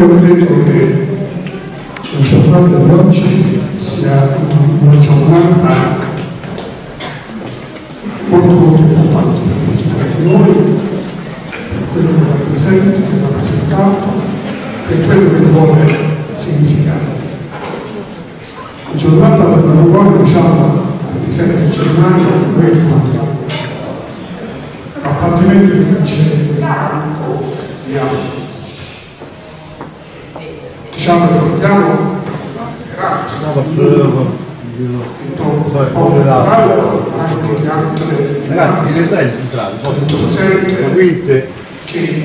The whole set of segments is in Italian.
Io credo che la giornata di oggi sia una giornata molto importante per tutti quanti noi, per quello che rappresenta, che ha rappresentato, per quello che vuole significare. La giornata della memoria, diciamo, il 27 gennaio, noi ricordiamo l'abbattimento di cancelli del campo di Auschwitz. Diciamo, ricordiamo anche di altre minoranze, tutto presente che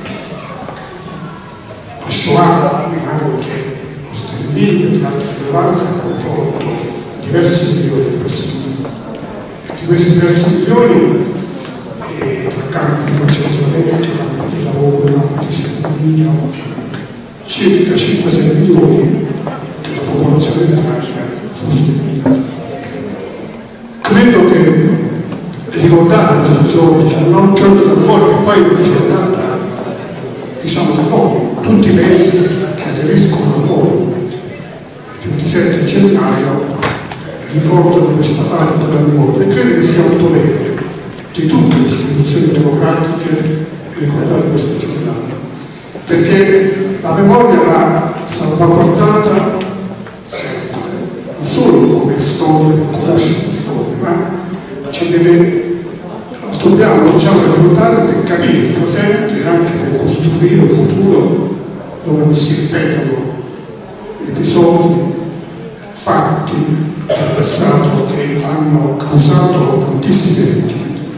la Shoah, anche lo sterminio di altre minoranze, ha coinvolto diversi milioni di persone, e di questi diversi milioni tra campi di concentramento, campi di lavoro, campi di sterminio, circa 5-6 milioni della popolazione ebraica sono sterminati. Credo che ricordare questo giorno, cioè non un giorno da memoria, che poi è una giornata, diciamo, da poco, tutti i paesi che aderiscono a noi, il 27 gennaio, ricordano questa data della memoria, e credo che sia un dovere di tutte le istituzioni democratiche ricordare questa giornata, perché la memoria va salvaguardata sempre, non solo come storia, per conoscere la storia, ma ci dobbiamo ricordare per capire il presente e anche per costruire un futuro dove non si ripetano episodi, fatti del passato che hanno causato tantissime vittime.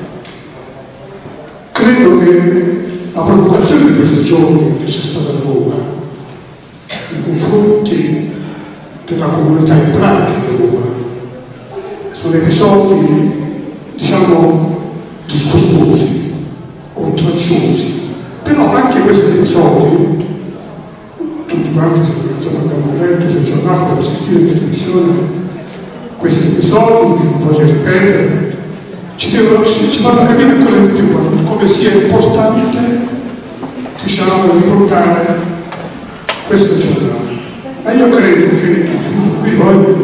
Credo che la provocazione di questi giorni che c'è stata a Roma nei confronti della comunità ebraica di Roma sono episodi, diciamo, disgustosi, oltraggiosi, però anche questi episodi, tutti quanti abbiamo letto sui giornali, abbiamo sentito in televisione questi episodi, che non voglio ripetere, ci fanno capire ancora di più come sia importante, diciamo, ricordare questa giornata. Ma io credo che qui poi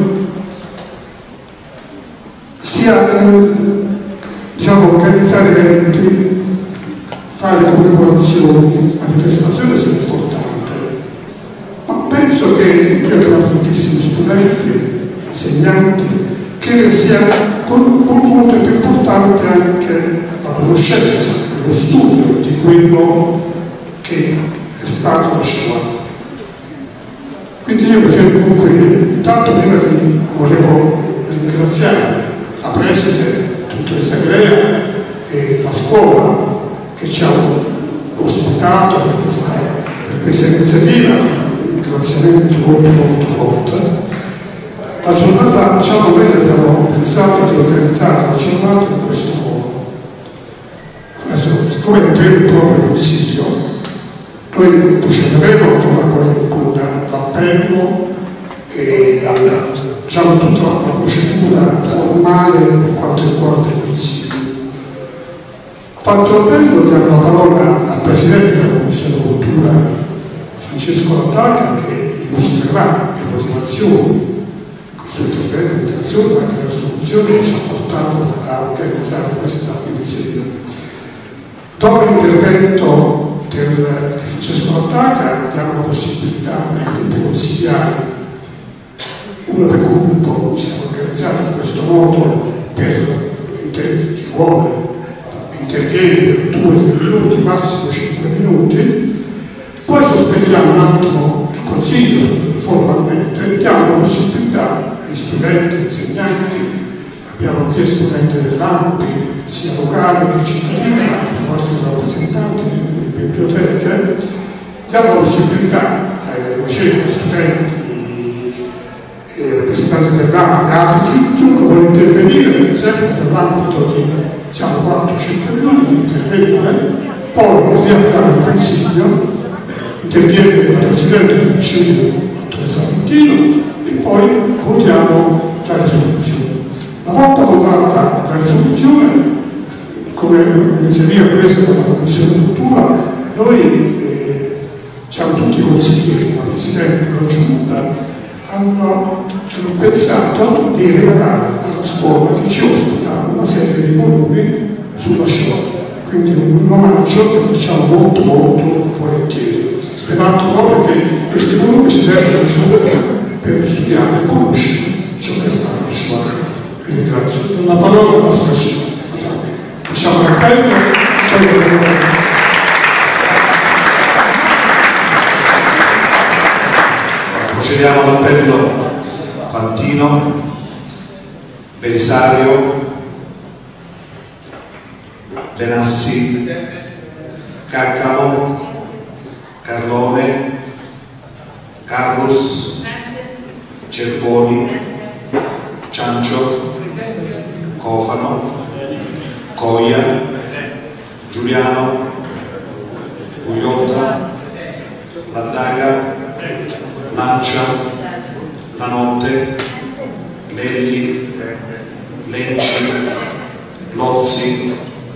sia, diciamo, organizzare eventi, fare commemorazioni, manifestazioni sia importante, ma penso che qui abbiamo tantissimi studenti, insegnanti, che sia molto più importante anche la conoscenza e lo studio di quello che è stato la Shoah. Quindi io mi fermo qui. Intanto prima volevo ringraziare la preside, dottoressa Grea, e la scuola che ci ha ospitato per questa iniziativa, un ringraziamento molto forte. La giornata, diciamo, noi abbiamo pensato di organizzare la giornata in questo modo. Adesso, siccome è un vero e proprio consiglio, noi procederemo poi con l'appello e, diciamo, tutta la procedura formale per quanto riguarda i consigli. Fatto l'appello, diamo la parola al Presidente della Commissione Cultura, Francesco Lattaca, che illustrerà le motivazioni, sul intervento di motivazione, anche la risoluzione che ci ha portato a organizzare questa iniziativa. Dopo l'intervento di Francesco Lattaca diamo la possibilità ai gruppi consigliari, uno per gruppo, ci siamo organizzati in questo modo per chi vuole interviene per 2-3 minuti, massimo 5 minuti, poi sospendiamo un attimo il consiglio formalmente, diamo la possibilità ai studenti, insegnanti, abbiamo qui esponenti dell'AMPI, sia locale che cittadina, abbiamo altri rappresentanti delle biblioteche, diamo la possibilità ai docenti, studenti e rappresentanti dell'AMPI, anche chiunque vuole intervenire, sempre nell'ambito di 4-5 minuti di intervenire, poi riapriamo il consiglio, interviene la Presidente del Consiglio, dottoressa Valentino, e poi votiamo la risoluzione. Una volta votata la risoluzione, come iniziativa presa dalla Commissione Cultura, noi diciamo, tutti i consiglieri, la Presidente e la Giunta, hanno pensato di regalare alla scuola che ci ospita una serie di volumi sulla Shoah. Quindi un omaggio che facciamo molto volentieri, sperando proprio che questi volumi ci servano, diciamo, per studiare e conoscere ciò che è stata la Shoah. Quindi grazie. Per la parola alla nostra Shoah. Scusate, facciamo l'appello, poi procediamo all'appello. Fantino, Belisario, Benassi, Caccamo, Carlone, Carlos, Cerconi, Ciancio, Cofano, Coia, Giuliano, Gugliotta, Laddaga, Lancia, La Notte, Lelli, Lenci, Lozzi,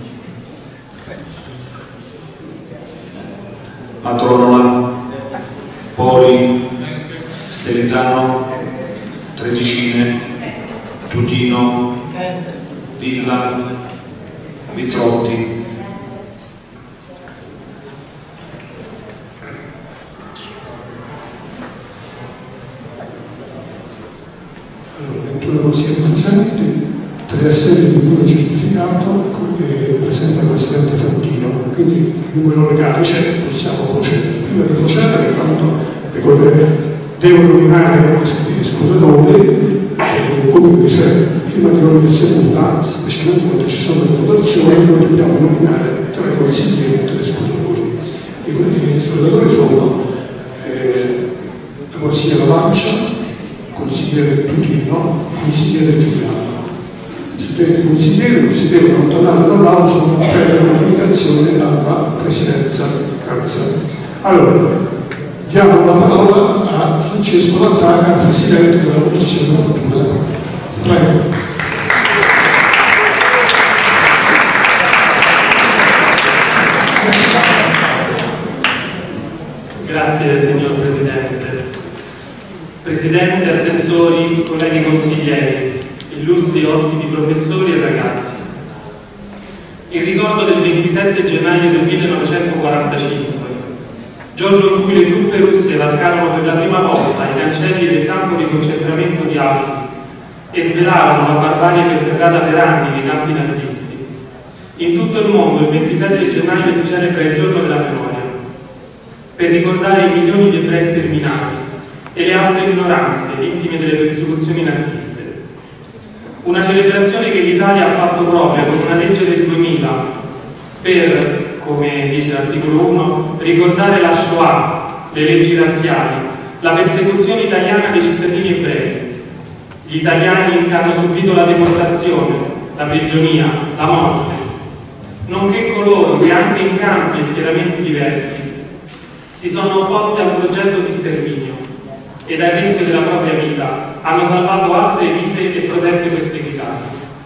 Matronola, Poli, Stelitano, Tredicine, Tutino, Villa, Vitrotti. Allora, 21 consiglieri presenti, 3 assenti di cui certificato, presente il Presidente Fantino, quindi il numero legale c'è, possiamo procedere. Prima di procedere, quando devo nominare gli scrutatori, comunque c'è prima di ogni seduta, specialmente quando ci sono le votazioni, noi dobbiamo nominare 3 consiglieri e 3 scrutatori. E quindi i scrutatori sono la consigliera Lancia, consigliere Tutino, consigliere Giuliano. I studenti consiglieri non si devono allontanare dall'aula per la comunicazione alla Presidenza. Grazie. Allora, diamo la parola a Francesco Laddaga, Presidente della Commissione Cultura. Prego. Grazie signor Presidente. Presidente, assessori, colleghi consiglieri, illustri ospiti professori e ragazzi. Il ricordo del 27 gennaio del 1945, giorno in cui le truppe russe varcarono per la prima volta i cancelli del campo di concentramento di Auschwitz e svelarono la barbarie perpetrata per anni dai campi nazisti. In tutto il mondo il 27 gennaio si celebra il giorno della memoria, per ricordare i milioni di ebrei sterminati e le altre minoranze vittime delle persecuzioni naziste. Una celebrazione che l'Italia ha fatto propria con una legge del 2000 per, come dice l'articolo 1, ricordare la Shoah, le leggi razziali, la persecuzione italiana dei cittadini ebrei, gli italiani che hanno subito la deportazione, la prigionia, la morte, nonché coloro che anche in campi e schieramenti diversi si sono opposti al progetto di sterminio ed al rischio della propria vita hanno salvato altre vite e protetto i perseguitati.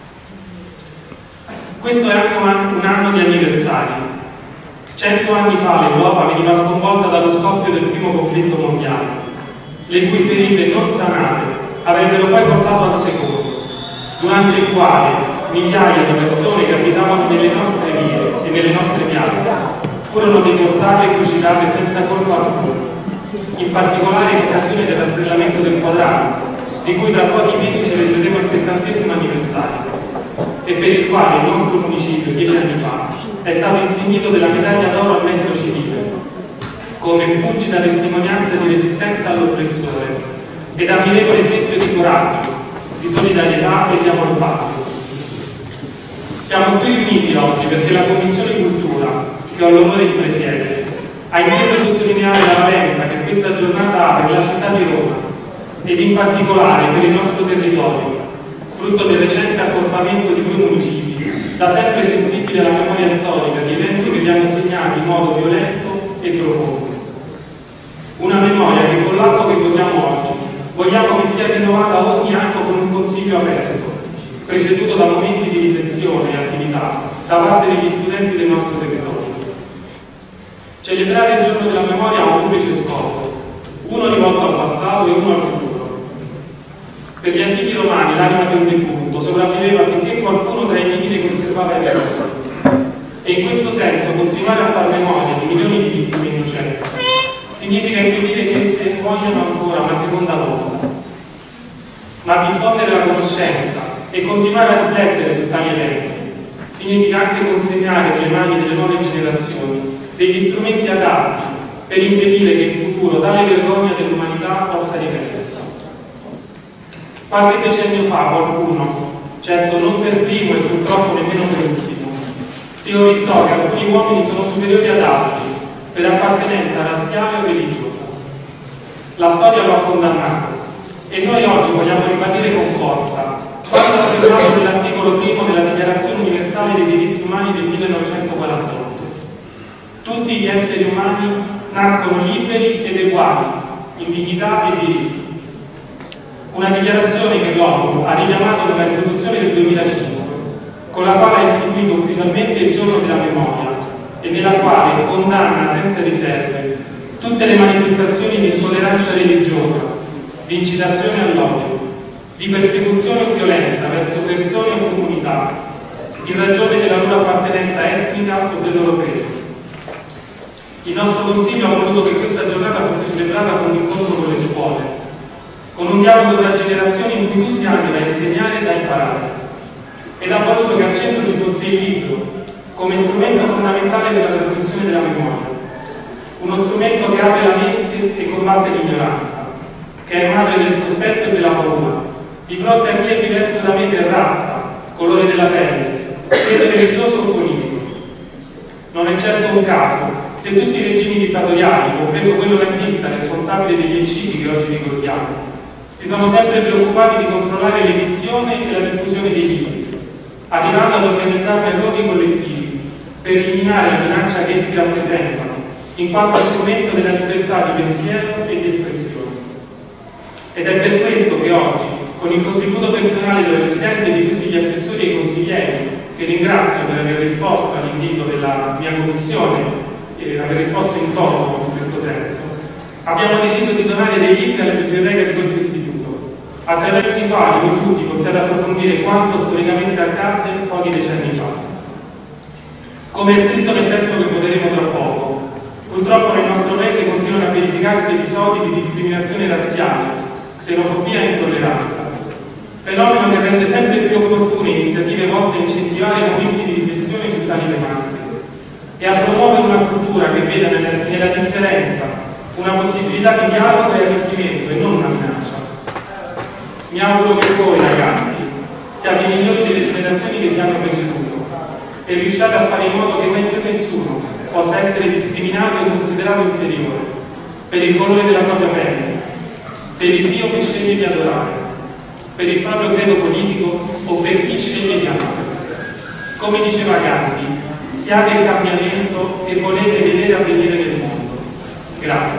Questo è anche un anno di anniversari. 100 anni fa l'Europa veniva sconvolta dallo scoppio del primo conflitto mondiale, le cui ferite non sanate avrebbero poi portato al secondo, durante il quale migliaia di persone che abitavano nelle nostre vie e nelle nostre piazze furono deportate e trucidate senza colpa alcuna, in particolare in occasione del rastrellamento del Quadrato, di cui tra pochi mesi celebreremo il 70° anniversario, e per il quale il nostro municipio 10 anni fa è stato insignito della medaglia d'oro al merito civile, come fulgida testimonianza di resistenza all'oppressore ed ammirevole esempio di coraggio, di solidarietà e di amor patrio. Siamo qui riuniti oggi perché la Commissione Cultura, che ho l'onore di presiedere, ha inteso sottolineare la valenza che questa giornata ha per la città di Roma ed in particolare per il nostro territorio, frutto del recente accorpamento di 2 municipi, da sempre sensibili alla memoria storica di eventi che li hanno segnati in modo violento e profondo. Una memoria che con l'atto che votiamo oggi vogliamo che sia rinnovata ogni anno con un consiglio aperto, preceduto da momenti di riflessione e attività da parte degli studenti del nostro territorio. Celebrare il giorno della memoria ha un duplice scopo, uno rivolto al passato e uno al futuro. Per gli antichi romani l'anima di un defunto sopravviveva finché qualcuno tra i vivi ne conservava i ricordi. E in questo senso continuare a far memoria di milioni di vittime innocenti significa impedire che esse muoiano ancora una seconda volta. Ma diffondere la conoscenza e continuare a riflettere su tali eventi significa anche consegnare nelle mani delle nuove generazioni degli strumenti adatti per impedire che in futuro tale vergogna dell'umanità possa ripetersi. Qualche decennio fa qualcuno, certo non per primo e purtroppo nemmeno per ultimo, teorizzò che alcuni uomini sono superiori ad altri per appartenenza razziale o religiosa. La storia lo ha condannato e noi oggi vogliamo ribadire con forza quanto affermato nell'articolo 1 della Dichiarazione Universale dei Diritti Umani del 1948. Tutti gli esseri umani nascono liberi ed uguali in dignità e diritti. Una dichiarazione che l'ONU ha richiamato nella risoluzione del 2005, con la quale ha istituito ufficialmente il giorno della memoria e nella quale condanna senza riserve tutte le manifestazioni di intolleranza religiosa, di incitazione all'odio, di persecuzione o violenza verso persone o comunità, in ragione della loro appartenenza etnica o del loro credo. Il nostro Consiglio ha voluto che questa giornata fosse celebrata con un incontro con le scuole, con un dialogo tra generazioni in cui tutti hanno da insegnare e da imparare, ed ha voluto che al centro ci fosse il libro come strumento fondamentale della trasmissione della memoria, uno strumento che apre la mente e combatte l'ignoranza, che è madre del sospetto e della paura, di fronte a chi è diverso da me per razza, colore della pelle, credo religioso o politico. Non è certo un caso se tutti i regimi dittatoriali, compreso quello nazista responsabile degli eccidi che oggi ricordiamo, si sono sempre preoccupati di controllare l'edizione e la diffusione dei libri, arrivando ad organizzare errori collettivi per eliminare la minaccia che essi rappresentano, in quanto strumento della libertà di pensiero e di espressione. Ed è per questo che oggi, con il contributo personale del Presidente e di tutti gli assessori e consiglieri, che ringrazio per aver risposto all'invito della mia Commissione e aver risposto in toto in questo senso, abbiamo deciso di donare dei link alle biblioteche di questo istituto, attraverso i quali voi tutti possiate approfondire quanto storicamente accadde pochi decenni fa. Come è scritto nel testo che voteremo tra poco, purtroppo nel nostro Paese continuano a verificarsi episodi di discriminazione razziale, xenofobia e intolleranza, fenomeno che rende sempre più opportune iniziative volte a incentivare momenti di riflessione su tali tematiche e a promuovere una cultura che veda nella differenza una possibilità di dialogo e arricchimento e non una minaccia. Mi auguro che voi, ragazzi, siate i migliori delle generazioni che vi hanno preceduto e riusciate a fare in modo che mai più nessuno possa essere discriminato e considerato inferiore per il colore della propria pelle, per il Dio che sceglie di adorare, per il proprio credo politico o per chi sceglie di amare. Come diceva Gandhi, siate il cambiamento che volete vedere avvenire nel mondo. Grazie.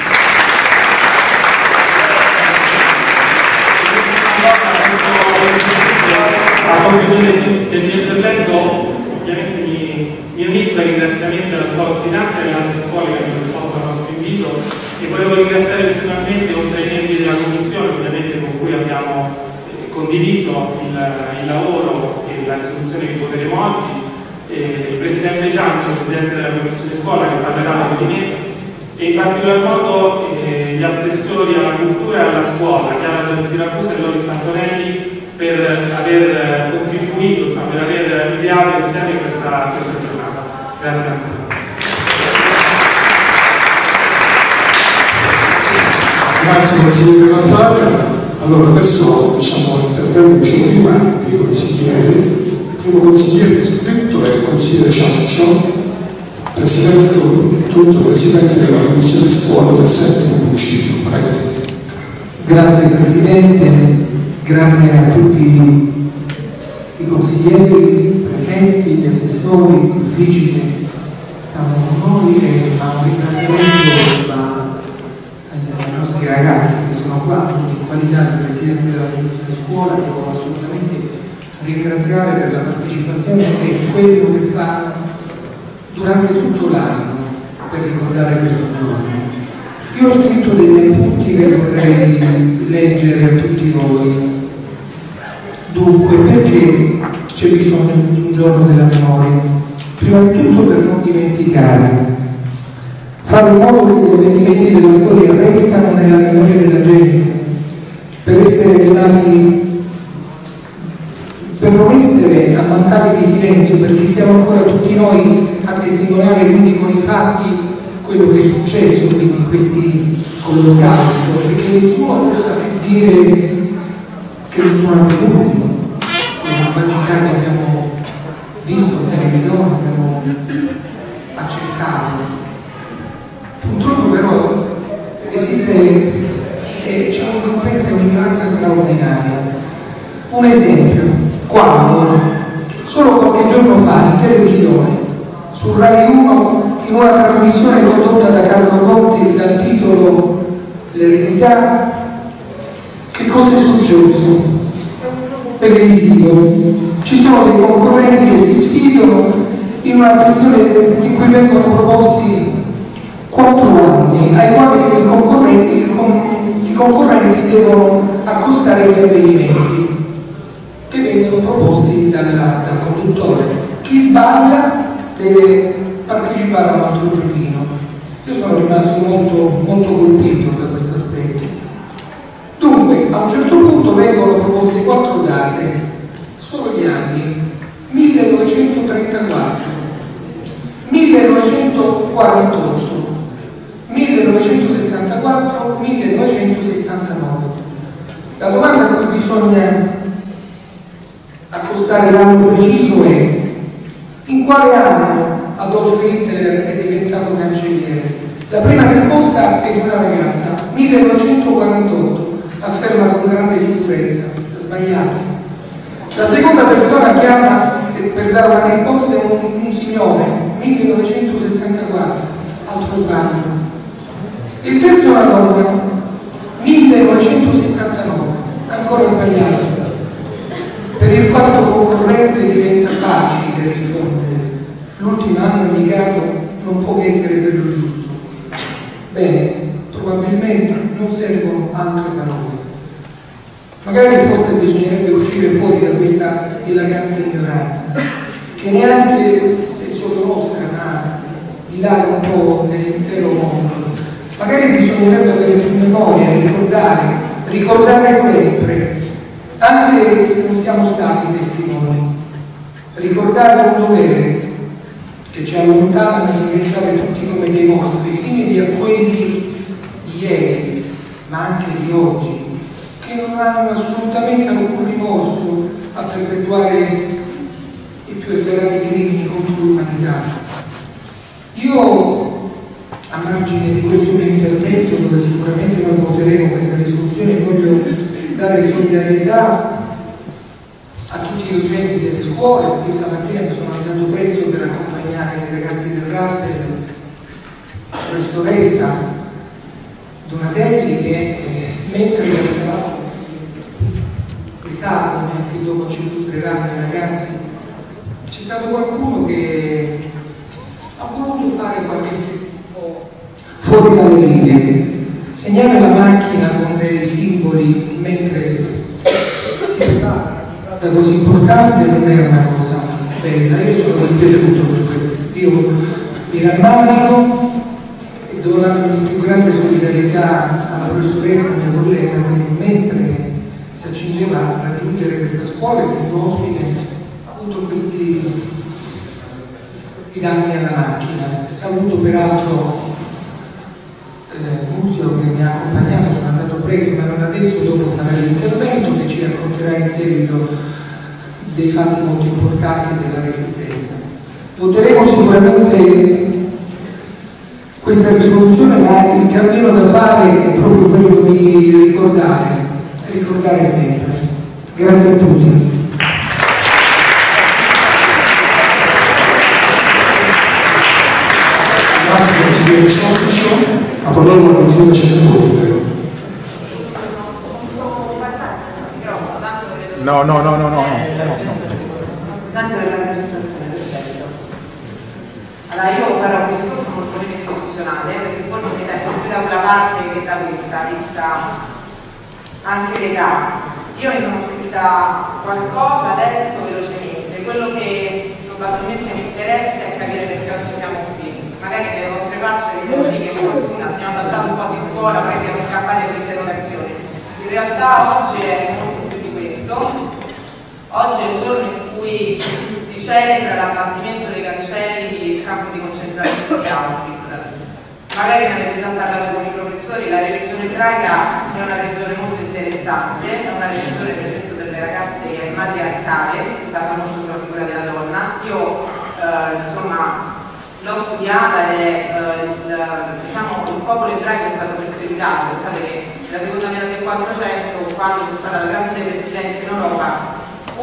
A conclusione del mio intervento, ovviamente mi unisco ai ringraziamenti alla scuola ospitante e alle altre scuole che hanno risposto al nostro invito, e volevo ringraziare personalmente, oltre ai membri della Commissione, ovviamente con cui abbiamo condiviso il lavoro e la risoluzione che voteremo oggi, il Presidente Ciancio, Presidente della Commissione Scuola, che parlerà dopo di me, e in particolar modo gli assessori alla cultura e alla scuola, Chiara Giansiracusa e Loris Antonelli, per aver contribuito, insomma, per aver ideato insieme questa giornata. Grazie ancora. Grazie consigliere Natale. Allora adesso intervengo prima dei consiglieri. Il primo consigliere iscritto è il consigliere Ciancio, presidente della Commissione Scuola del 7° Municipio. Prego. Grazie Presidente, grazie a tutti i consiglieri presenti, gli assessori, gli uffici che stanno con noi, e un ringraziamento ai nostri ragazzi che sono qua in qualità di Presidente della Commissione Scuola. Devo assolutamente ringraziare per la partecipazione e quello che fa durante tutto l'anno per ricordare questo giorno. Io ho scritto degli appunti che vorrei leggere a tutti voi. Dunque, perché c'è bisogno di un giorno della memoria? Prima di tutto per non dimenticare, fare in modo che gli avvenimenti della storia restano nella memoria della gente, per non essere ammantati di silenzio, perché siamo ancora tutti noi a testimoniare quindi con i fatti quello che è successo con l'Olocausto, perché nessuno possa più dire che non sono avvenuti, una capacità che abbiamo visto in televisione, abbiamo accettato. Purtroppo però esiste c'è un'incompetenza e un'ignoranza straordinaria. Un esempio, quando solo qualche giorno fa in televisione, su Rai 1, in una trasmissione condotta da Carlo Conti dal titolo L'eredità, che cosa è successo? Televisivo. Ci sono dei concorrenti che si sfidano in una questione in cui vengono proposti 4 anni, ai quali i concorrenti devono accostare gli avvenimenti che vengono proposti dal conduttore. Chi sbaglia deve partecipare a un altro giochino. Io sono rimasto molto colpito da questo aspetto. Dunque, a un certo punto vengono proposte 4 date, solo gli anni 1934, 1948, 1964, 1979. La domanda a cui bisogna accostare l'anno preciso è: in quale anno Adolf Hitler è diventato cancelliere? La prima risposta è di una ragazza, 1948, afferma con grande sicurezza, sbagliato. La seconda persona chiama per dare una risposta è un signore, 1964, altro sbaglio. Il terzo è una donna, 1979, ancora sbagliato. Per il quarto concorrente diventa facile rispondere. L'ultimo anno indicato non può che essere quello giusto. Bene, probabilmente non servono altre parole. Magari forse bisognerebbe uscire fuori da questa dilagante ignoranza, che neanche è solo nostra, ma dilaga un po' nell'intero mondo. Magari bisognerebbe avere più memoria, ricordare sempre, anche se non siamo stati testimoni. Ricordare un dovere che ci allontana dal diventare tutti come dei mostri, simili a quelli di ieri, ma anche di oggi, che non hanno assolutamente alcun rimorso a perpetuare i più efferati crimini contro l'umanità. Io, a margine di questo mio intervento, dove sicuramente noi voteremo questa risoluzione, voglio dare solidarietà a tutti i docenti delle scuole. Io stamattina mi sono alzato presto per accompagnare i ragazzi del Russell, la professoressa Donatelli, che mentre eravamo esami, che dopo ci illustreranno i ragazzi, c'è stato qualcuno che ha voluto fare qualche gesto fuori dalle righe, segnare la macchina con dei simboli mentre si fa una giornata così importante non è una cosa bella. Io sono dispiaciuto per quello. Io mi rammarico e do la più grande solidarietà alla professoressa, mia collega, che mentre si accingeva a raggiungere questa scuola, essendo ospite, ha avuto questi danni alla macchina. Saluto peraltro Muzio, che mi ha accompagnato, sono andato presto, ma non adesso, dopo farà l'intervento che ci racconterà in seguito dei fatti molto importanti della Resistenza. Voteremo sicuramente questa risoluzione, ma il cammino da fare è proprio quello di ricordare sempre. Grazie a tutti. Grazie consigliere Cioccio. La parola alla consigliere Cecco. No. Allora io farò un discorso molto meno istituzionale. parte che da questa, vista anche l'età. Io mi sono scritta qualcosa adesso velocemente, quello che probabilmente mi interessa è capire perché oggi siamo qui. Magari le vostre facce dicono che per fortuna abbiamo adattato un po' di scuola, poi siamo scappati alle interrogazioni. In realtà oggi è molto più di questo. Oggi è il giorno in cui si celebra l'abbattimento dei cancelli del campo di concentramento di Auschwitz. Magari ne avete già parlato con i professori, la religione ebraica è una religione molto interessante, è una religione per esempio per le ragazze matriarcale, si basa molto sulla figura della donna. Io insomma l'ho studiata e diciamo, il popolo ebraico è stato perseguitato. Pensate che nella seconda metà del 400, quando c'è stata la grande pestilenza in Europa,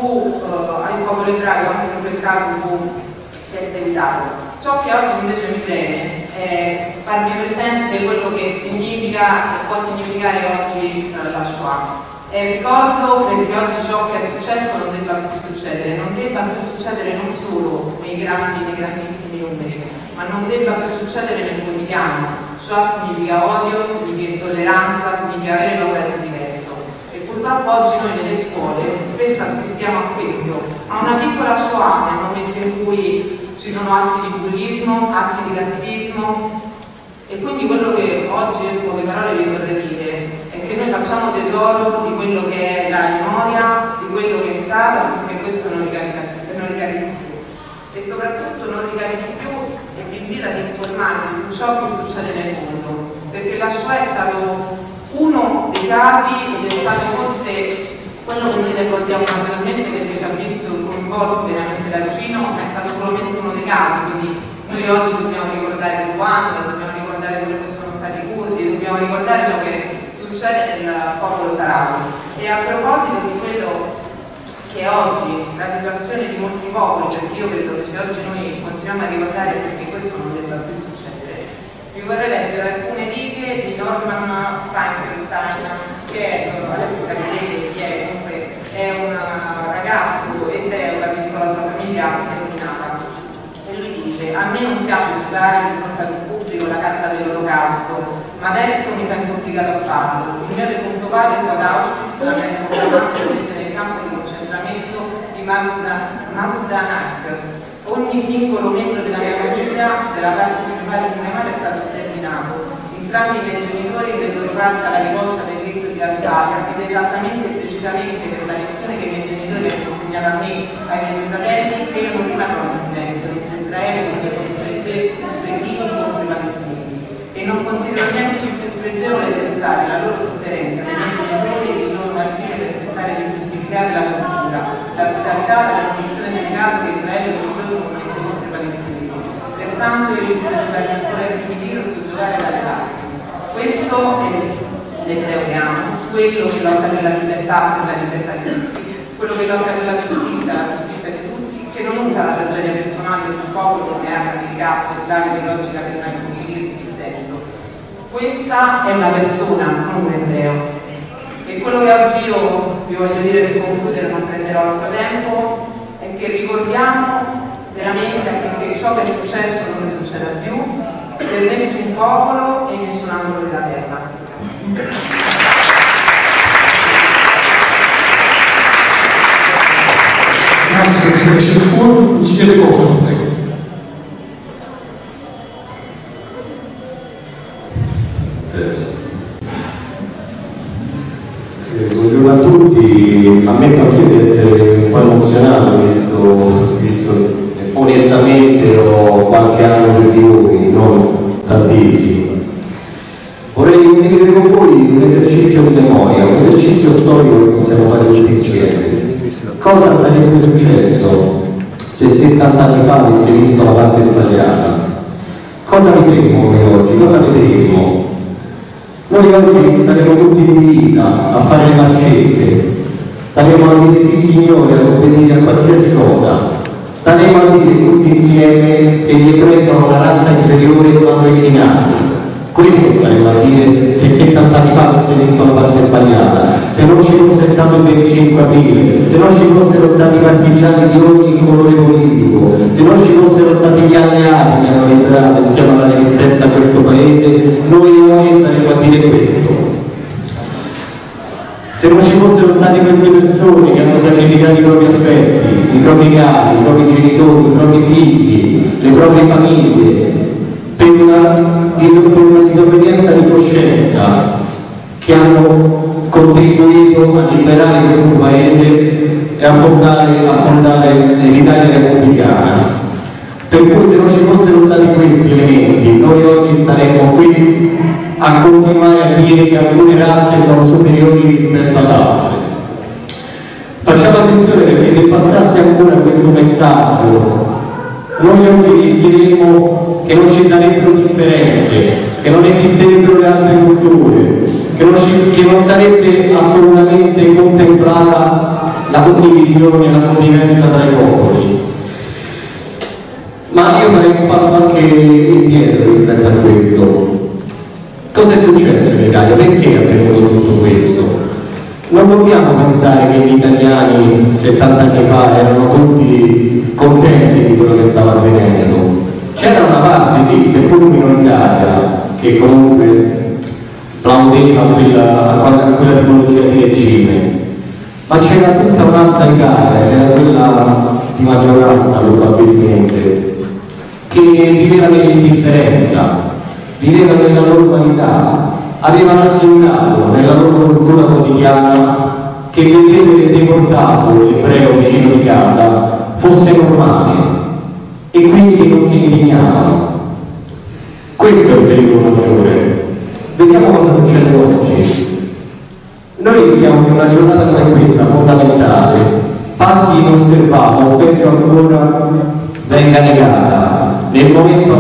il popolo ebraico anche in quel caso fu perseguitato. Ciò che oggi invece mi preme è farvi presente quello che significa e può significare oggi la Shoah. Ricordo perché oggi ciò che è successo non debba più succedere, non debba più succedere non solo nei grandissimi numeri, ma non debba più succedere nel quotidiano. Shoah significa odio, significa intolleranza, significa avere paura del diverso. E purtroppo oggi noi nelle scuole spesso assistiamo a questo, a una piccola Shoah nel momento in cui ci sono atti di bullismo, atti di razzismo, e quindi quello che oggi in poche parole vi vorrei dire è che noi facciamo tesoro di quello che è la memoria, di quello che è stato, perché questo non ricarica più. E soprattutto non ricarica più e vi invita ad informarvi su ciò che succede nel mondo, perché la Shoah è stato uno dei casi ed è stato forse quello che noi ricordiamo naturalmente perché ci ha visto coinvolti veramente da vicino, è stato solamente uno dei casi, quindi noi oggi dobbiamo ricordare Ruanda, dobbiamo ricordare quello che sono stati i curdi, dobbiamo ricordare ciò che succede nel popolo saharawi. E a proposito di quello che oggi la situazione di molti popoli, perché io credo che se oggi noi continuiamo a ricordare perché questo non debba più succedere, vi vorrei leggere alcune righe di Norman Finkelstein, che è, adesso capirete chi è, comunque è un ragazzo ebreo che ha visto la sua famiglia sterminata. E lui dice: a me non piace giocare di fronte al pubblico la carta dell'olocausto, ma adesso mi sento obbligato a farlo. Il mio defunto padre fu ad Auschwitz, la mia defunta madre venne nel campo di concentramento di Majdanek. Ogni singolo membro della mia famiglia, della parte di mio padre e di mia madre, è stato sterminato. Entrambi i miei genitori presero parte alla rivolta del ghetto di Varsavia ed esattamente e precisamente per la lezione che i miei genitori hanno insegnato a me, ai miei fratelli, che io non rimarrò in silenzio mentre Israele compieva i crimini contro i palestinesi. E non considero niente più spregevole di usare la loro sofferenza dei miei genitori e i loro martiri per tentare di giustificare la tortura, la brutalità e la punizione delle case che Israele commette contro i palestinesi. Pertanto io rifiuto di farmi ancora intimidire o soggiogare dalle lacrime. Questo è l'ebreo che amo, quello che lotta per la libertà, per la libertà di tutti, quello che lotta per la giustizia di tutti, che non usa la tragedia personale del popolo come arma di ricatto e dare di logica per una distento. Questa è una persona, non un ebreo. E quello che oggi io vi voglio dire per concludere, non prenderò altro tempo, è che ricordiamo veramente affinché ciò che è successo non succeda più per nessun popolo e in nessun angolo della terra. Grazie, professoressa Cercuolo. Consigliere Cofano, prego. Grazie. Buongiorno a tutti, ammetto anche di essere un po' emozionato, visto onestamente ho qualche anno più di voi, non tantissimo. Vorrei condividere con voi un esercizio di memoria, un esercizio storico che possiamo fare tutti insieme. Cosa sarebbe successo se 70 anni fa avesse vinto la parte sbagliata? Cosa vedremmo noi oggi? Cosa vedremmo? Noi oggi staremo tutti in divisa a fare le marcette, staremo a dire sì signore, a obbedire a qualsiasi cosa. Staremo a dire tutti insieme che gli ebrei sono una razza inferiore e vanno eliminati. Questo staremo a dire se 70 anni fa avesse vinto la parte sbagliata, se non ci fosse stato il 25 aprile, se non ci fossero stati partigiani di ogni colore politico, se non ci fossero stati gli alleati che hanno liberato insieme alla resistenza a questo paese, noi oggi staremo a dire questo. Se non ci fossero state queste persone che hanno sacrificato i propri affetti, i propri cari, i propri genitori, i propri figli, le proprie famiglie, per una disobbedienza di coscienza, che hanno contribuito a liberare questo paese e a fondare l'Italia repubblicana. Per cui se non ci fossero stati questi elementi, noi oggi staremmo qui a continuare a dire che alcune razze sono superiori rispetto ad altre. Facciamo attenzione, perché se passasse ancora questo messaggio, noi oggi rischieremmo che non ci sarebbero differenze, che non esisterebbero le altre culture, che non sarebbe assolutamente contemplata la condivisione e la convivenza tra i popoli. Ma io farei un passo anche indietro rispetto a questo. Cosa è successo in Italia? Perché è avvenuto tutto questo? Non dobbiamo pensare che gli italiani 70 anni fa erano tutti contenti di quello che stava avvenendo. C'era una parte, sì, seppur minoritaria, che comunque plaudeva a quella tipologia di regime, ma c'era tutta un'altra Italia, che era quella di maggioranza probabilmente, che viveva nell'indifferenza, viveva nella normalità, avevano assimilato nella loro cultura quotidiana che vedere il deportato, l'ebreo vicino di casa, fosse normale e quindi non si indignavano. Questo è il pericolo maggiore. Vediamo cosa succede oggi. Noi rischiamo che una giornata come questa, fondamentale, passi inosservata o peggio ancora venga negata nel momento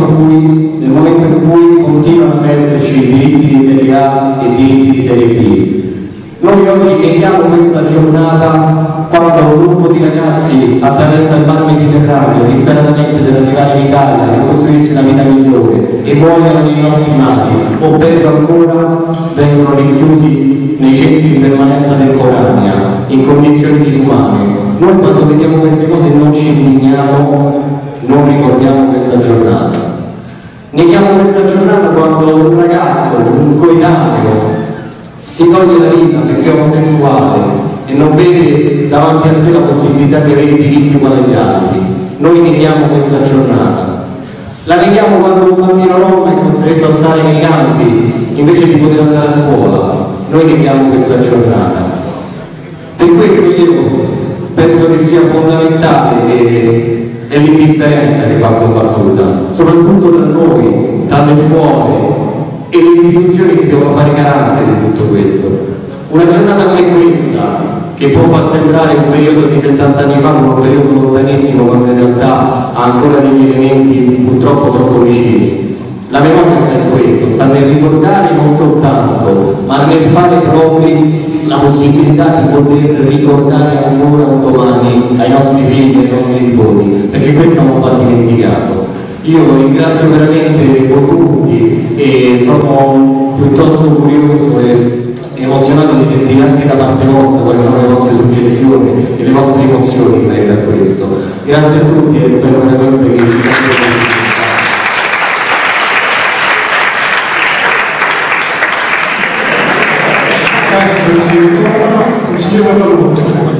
in cui continuano ad esserci diritti di serie A e diritti di serie B. Noi oggi neghiamo questa giornata quando un gruppo di ragazzi attraversa il mar Mediterraneo disperatamente per arrivare in Italia, per costruirsi una vita migliore e muoiono nei nostri mari, o peggio ancora vengono rinchiusi nei centri di permanenza temporanea in condizioni disumane. Noi quando vediamo queste cose non ci indigniamo, non ricordiamo questa giornata. Neghiamo questa giornata quando un ragazzo, un coetaneo, si toglie la vita perché è omosessuale e non vede davanti a sé la possibilità di avere diritti uguali agli altri. Noi neghiamo questa giornata. La neghiamo quando un bambino rom è costretto a stare nei campi invece di poter andare a scuola. Noi neghiamo questa giornata. Per questo io penso che sia fondamentale è l'indifferenza che va combattuta, soprattutto da noi, dalle scuole, e le istituzioni si devono fare garante di tutto questo. Una giornata come questa, che può far sembrare un periodo di 70 anni fa come un periodo lontanissimo, quando in realtà ha ancora degli elementi purtroppo troppo vicini. La memoria sta in questo, sta nel ricordare non soltanto, ma nel fare propri la possibilità di poter ricordare ancora un domani ai nostri figli e ai nostri nipoti, perché questo non va dimenticato. Io ringrazio veramente voi tutti e sono piuttosto curioso e emozionato di sentire anche da parte vostra quali sono le vostre suggestioni e le vostre emozioni in merito a questo. Grazie a tutti e spero veramente che ci siate. Consigliere Vallotti, prego.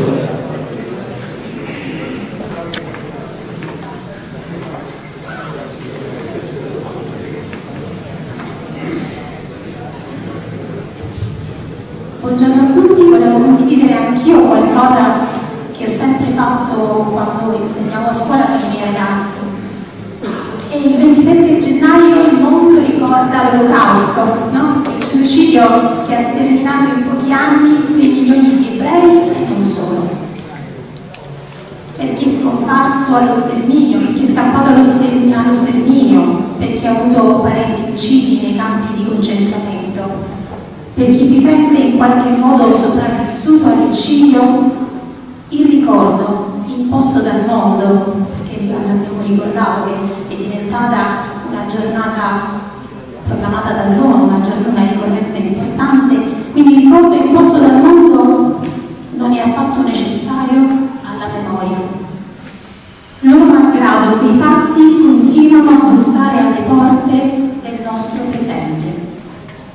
Buongiorno a tutti, volevo condividere anch'io qualcosa che ho sempre fatto quando insegnavo a scuola con i miei ragazzi. E il 27 gennaio il mondo ricorda l'Olocausto, no? Il genocidio che ha sterminato in pochi anni 6 milioni di ebrei e non solo. Per chi è scomparso allo sterminio, per chi è scappato allo sterminio, per chi ha avuto parenti uccisi nei campi di concentramento, per chi si sente in qualche modo sopravvissuto all'eccidio, il ricordo imposto dal mondo, perché abbiamo ricordato che è diventata una giornata proclamata dall'ONU, una ricorrenza importante, quindi il ricordo imposto dal mondo non è affatto necessario alla memoria. Loro malgrado quei fatti continuano a bussare alle porte del nostro presente.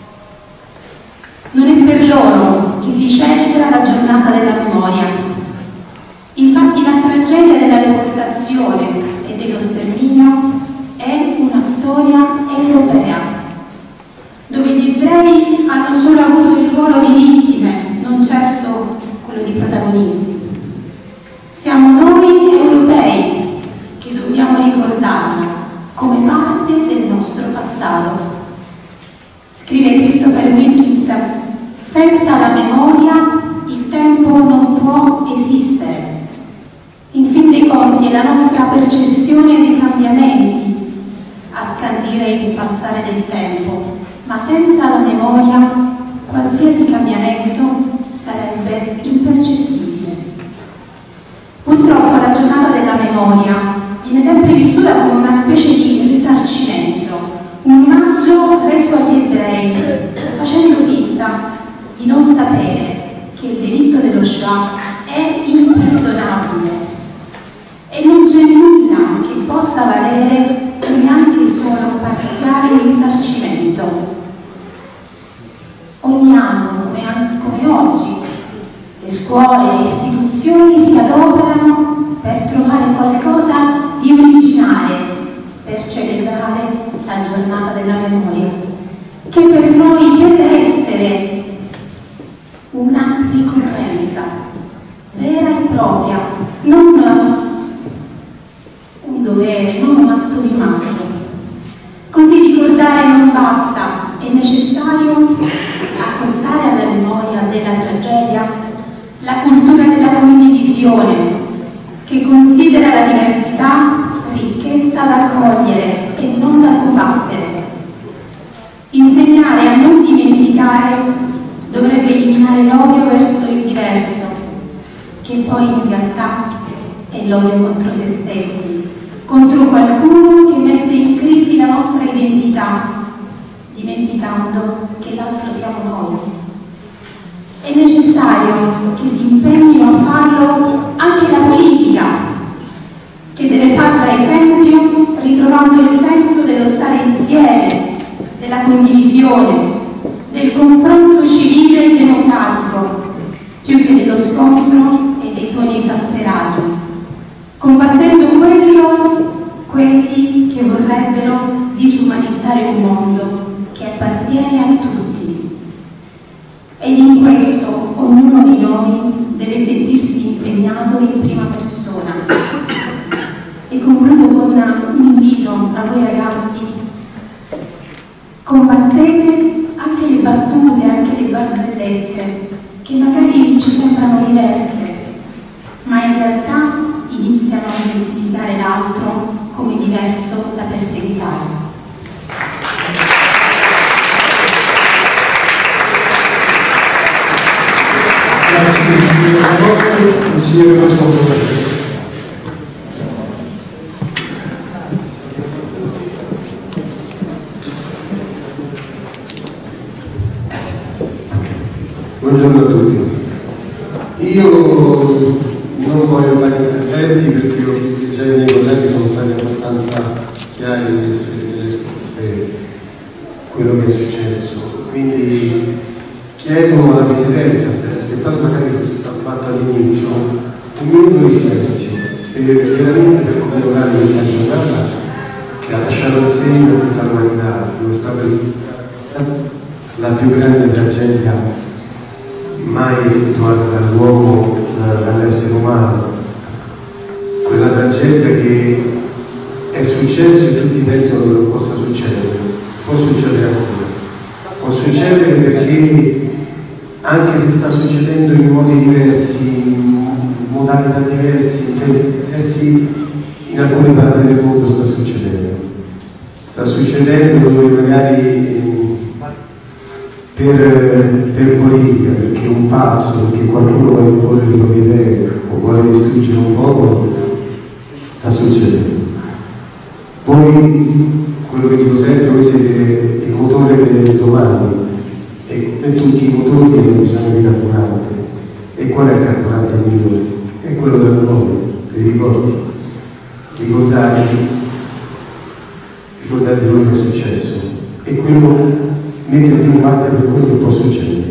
deportazione e dello sterminio è una storia europea, dove gli ebrei hanno solo avuto il ruolo di vittime, non certo quello di protagonisti. Siamo noi europei che dobbiamo ricordarla come parte del nostro passato. Scrive Christopher Wilkins: senza la memoria il tempo non può esistere. In fin dei conti è la nostra percezione dei cambiamenti a scandire il passare del tempo, ma senza la memoria qualsiasi cambiamento sarebbe impercettibile. Purtroppo la giornata della memoria viene sempre vissuta come una specie di risarcimento, un omaggio reso agli ebrei, facendo finta di non sapere che il delitto dello Shoah è imperdonabile e non c'è nulla che possa valere neanche solo parziale risarcimento. Ogni anno, come oggi, le scuole e le istituzioni si adoperano per trovare qualcosa di originale per celebrare la giornata della memoria, che per noi deve essere una ricorrenza vera e propria, non un dovere, non un atto di omaggio. Così ricordare non basta, è necessario accostare alla memoria della tragedia la cultura della condivisione, che considera la diversità ricchezza da accogliere e non da combattere. Insegnare a non dimenticare dovrebbe eliminare l'odio verso il diverso, che poi in realtà è l'odio contro se stessi, contro qualcuno che mette in crisi la nostra identità, dimenticando che l'altro siamo noi. È necessario che si impegnino a farlo anche la politica, che deve far da esempio ritrovando il senso dello stare insieme, della condivisione, del confronto civile e democratico, più che dello scontro e dei toni esasperati, combattendo quelli che vorrebbero disumanizzare un mondo che appartiene a tutti. Ed in questo ognuno di noi deve sentirsi impegnato in prima persona. E concludo con un invito a voi ragazzi: combattete anche le battute, anche le barzellette, che magari ci sembrano diverse, ma in realtà iniziano a identificare l'altro come diverso da perseguitare. Grazie consigliere Rocco, consigliere Mazzoni. Buongiorno a tutti. Io non voglio fare interventi perché ho visto che già i miei colleghi sono stati abbastanza chiari nell'esporre quello che è successo. Quindi chiedo alla Presidenza, se rispettato magari fosse stato fatto all'inizio, un minuto di silenzio veramente per commemorare questa giornata che ha lasciato un segno a tutta l'umanità, dove è stata la più grande tragedia mai effettuata dall'uomo, dall'essere umano, quella tragedia che è successo e tutti pensano che non possa succedere, può succedere ancora, può succedere perché anche se sta succedendo in modi diversi, in modalità diversi, in alcune parti del mondo sta succedendo dove magari per politica, perché un pazzo, perché qualcuno vuole imporre le proprie idee o vuole distruggere un popolo, sta succedendo. Voi, quello che dico sempre, voi siete il motore del domani e per tutti i motori hanno bisogno di carburante. E qual è il carburante migliore? È quello della memoria, dei ricordi. Ricordarvi quello che è successo e quello metterti in guardia per quello che può succedere.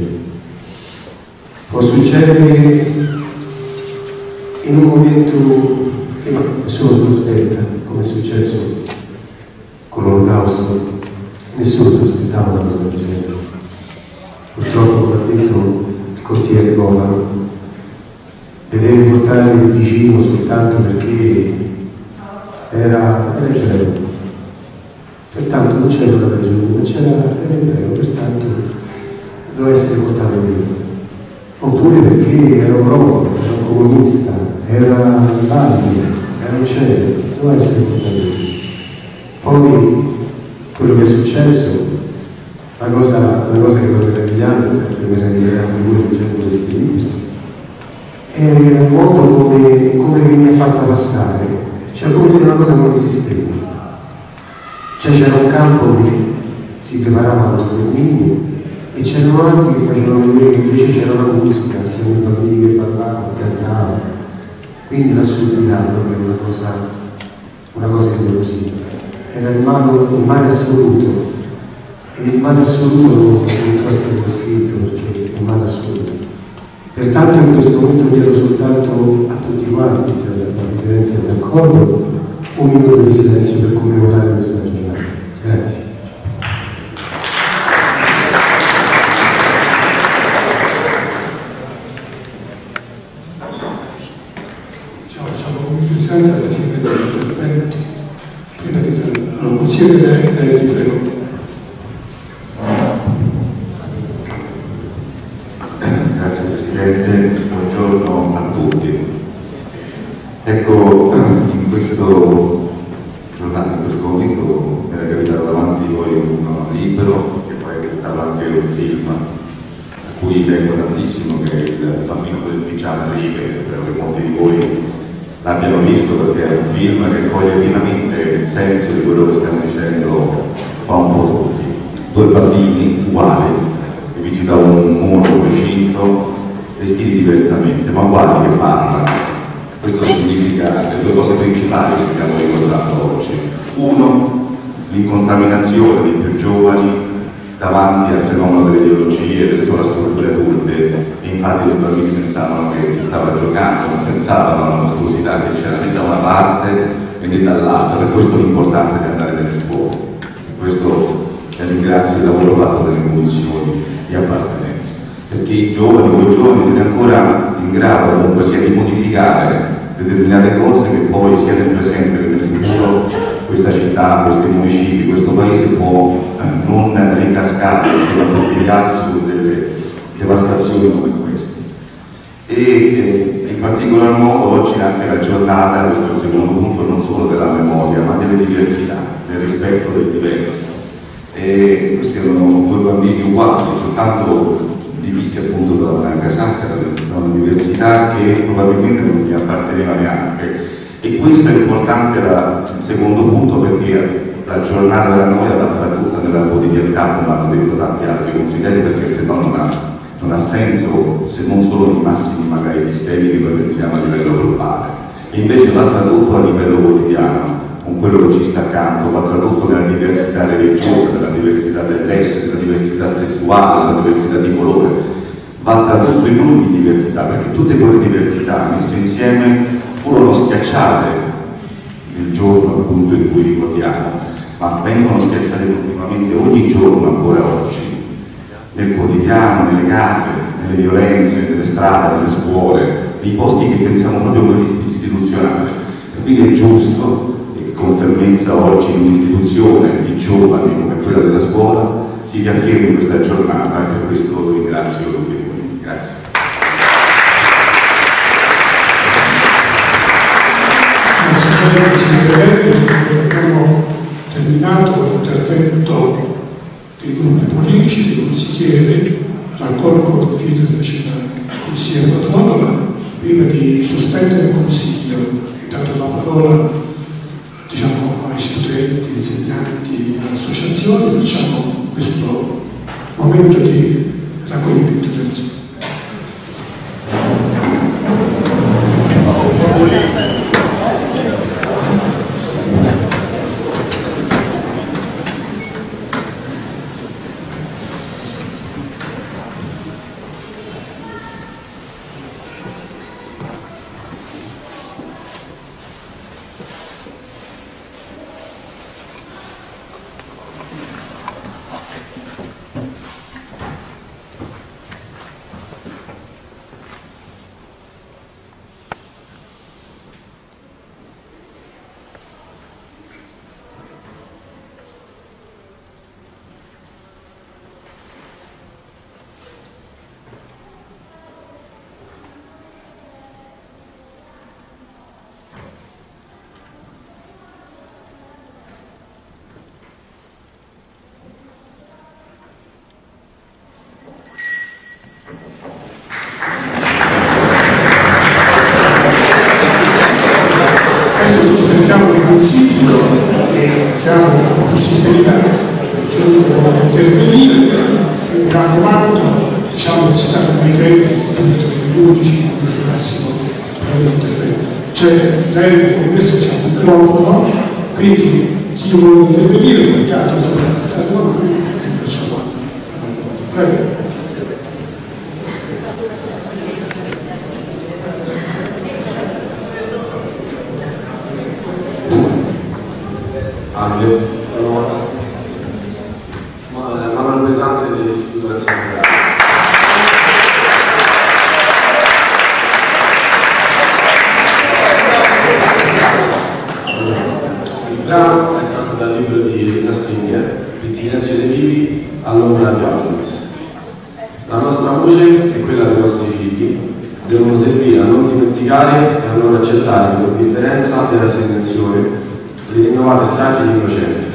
Può succedere in un momento nessuno se lo aspetta, come è successo con l'Olocausto, nessuno si aspettava una cosa del genere. Purtroppo, come ha detto il consigliere Bovaro, vedere portare il vicino soltanto perché era ebreo, pertanto non c'era una ragione, ma era ebreo, pertanto doveva essere portato via. Oppure perché era un uomo, era un comunista, era valide, era un cielo, doveva essere portato via. Poi quello che è successo, la cosa che mi ha meravigliato, penso che meraviglierà anche voi leggendo questi libri, è un modo come mi ha fatta passare, cioè come se una cosa non esisteva. Cioè c'era un campo che si preparava allo sterminio e c'erano altri che facevano vedere che invece c'era una musica, c'erano i bambini che parlavano, cantavano. Quindi l'assurdità non era una cosa così. Era il male assoluto. E il male assoluto non può essere descritto perché è un male assoluto. Pertanto in questo momento chiedo soltanto a tutti quanti, se la Presidenza è d'accordo, un minuto di silenzio per commemorare questa giornata. Grazie. Facciamo un minuto di silenzio alla fine degli interventi, prima di dare alla consigliere lei, prego. Grazie Presidente, buongiorno a tutti. Ecco, in questo giornata, in questo momento mi era capitato davanti poi un libro che poi è diventato anche un film a cui tengo tantissimo, che è Il bambino del pigiama righe. Spero che molti di voi l'abbiano visto perché è un film che coglie pienamente il senso di quello che stiamo dicendo qua un po' tutti. Due bambini uguali che visitano un mondo precinto, vestiti diversamente, ma uguali, che parlano. Questo significa le due cose principali che stiamo ricordando oggi. Uno, l'incontaminazione dei più giovani davanti al fenomeno delle ideologie, delle sovrastrutture adulte. E infatti i bambini pensavano che si stava giocando, non pensavano alla mostruosità che c'era né da una parte né dall'altra. Per questo l'importanza di andare nelle scuole. Questo ringrazio il lavoro fatto dalle commissioni di appartenenza, perché i giovani, voi giovani, siete ancora in grado comunque sia di modificare determinate cose che poi sia nel presente che nel futuro questa città, questi municipi, questo paese può non ricascare insieme a tutti gli altri su delle devastazioni come queste. E in particolar modo oggi anche la giornata, questo è il secondo punto, non solo della memoria ma delle diversità, del rispetto del diverso. E questi erano due bambini uguali, soltanto divisi appunto da una casacca, da una diversità che probabilmente non gli apparteneva neanche. E questo è importante, il secondo punto, perché la giornata della memoria va tradotta nella quotidianità, come hanno detto tanti altri consiglieri, perché se no non ha senso, se non solo nei massimi magari sistemi che noi pensiamo a livello globale. E invece va tradotto a livello quotidiano, con quello che ci sta accanto, va tradotto nella diversità religiosa, nella diversità dell'essere, nella diversità sessuale, nella diversità di colore, va tradotto in ogni diversità, perché tutte quelle diversità messe insieme furono schiacciate nel giorno appunto in cui ricordiamo, ma vengono schiacciate continuamente ogni giorno ancora oggi, nel quotidiano, nelle case, nelle violenze, nelle strade, nelle scuole, nei posti che pensiamo proprio quelli istituzionali. E quindi è giusto con fermezza oggi in un'istituzione di giovani come quella della scuola si riaffermi questa giornata, e per questo ringrazio tutti voi. Grazie. Grazie, abbiamo terminato con l'intervento dei gruppi politici, dei consiglieri. Raccolgo l'invito che faceva il consigliere Patrono, ma prima di sospendere il consiglio e dato la parola ai studenti, insegnanti, associazioni, facciamo questo momento di raccoglimento del giorno. sospendiamo il Consiglio e diamo la possibilità al giorno di intervenire, e mi raccomando, diciamo di stare nei tempi, 2-3 minuti, 5 minuti massimo per l'intervento. Cioè lei nel commesso c'è un microfono, quindi chi vuole intervenire è obbligato a alzare la mano e sempre c'è qua. Prego. Manuel Pesante dell'Istituto Nazionale. Il brano è tratto dal libro di Elisa Springer, Il silenzio dei vivi all'ombra di Auschwitz. La nostra voce e quella dei nostri figli devono servire a non dimenticare e a non accettare con differenza e rassegnazione le rinnovate stragi di innocenti.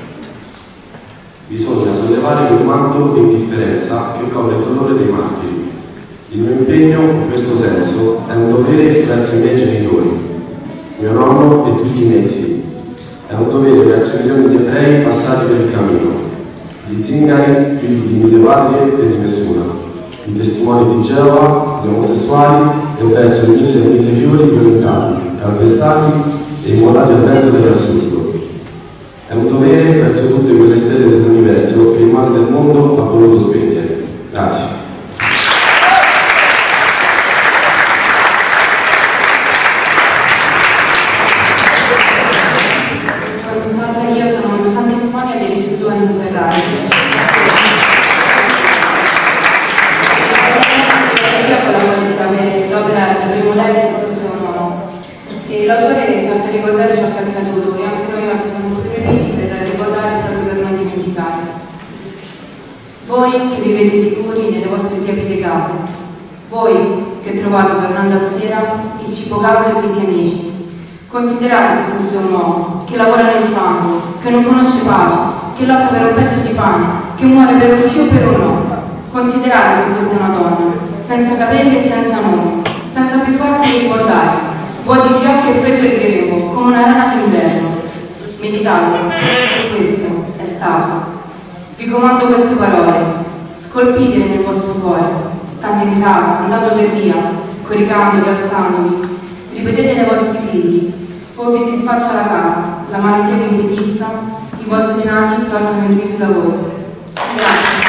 Bisogna sollevare quel manto di indifferenza che copre il dolore dei martiri. Il mio impegno in questo senso è un dovere verso i miei genitori, mio nonno e tutti i miei zii. È un dovere verso i milioni di ebrei passati per il cammino, gli zingari, figli di 1000 patrie e di nessuna, i testimoni di Geova, gli omosessuali e verso i 1000 fiori violentati, calpestati e immolati al vento dell'assurdo. È un dovere verso tutte quelle stelle dell'universo che il male del mondo ha voluto spegnere. Grazie. Salve, io sono Santa Simonia dell'Istituto Enzo Ferrari. Con la quale si apre l'opera di Primo Levi su questo uomo. L'autore solita ricordare ciò che è accaduto e anche noi oggi siamo qui riuniti per ricordare proprio per non dimenticare. Voi che vivete sicuri nelle vostre tiepide case, voi che trovate tornando a sera il cibo caldo e visi amici, considerate se questo è un uomo che lavora nel fango, che non conosce pace, che lotta per un pezzo di pane, che muore per un sì o per un no. Considerate se questa è una donna, senza capelli e senza nome, senza più forza di ricordare, vuoti gli occhi e freddo il greco, come una rana d'inverno. Meditate, e questo è stato. Vi comando queste parole, scolpitele nel vostro cuore, stando in casa, andando per via, coricandovi, alzandovi, ripetete ai vostri figli, o vi si sfaccia la casa, la malattia vi impedisca, i vostri nati tornano in viso da voi. Grazie.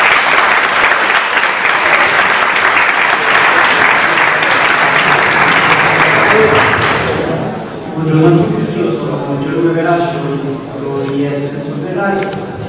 Buongiorno a tutti, io sono Gianluca Caracci, dell'Istituto IS Enzo Ferrari.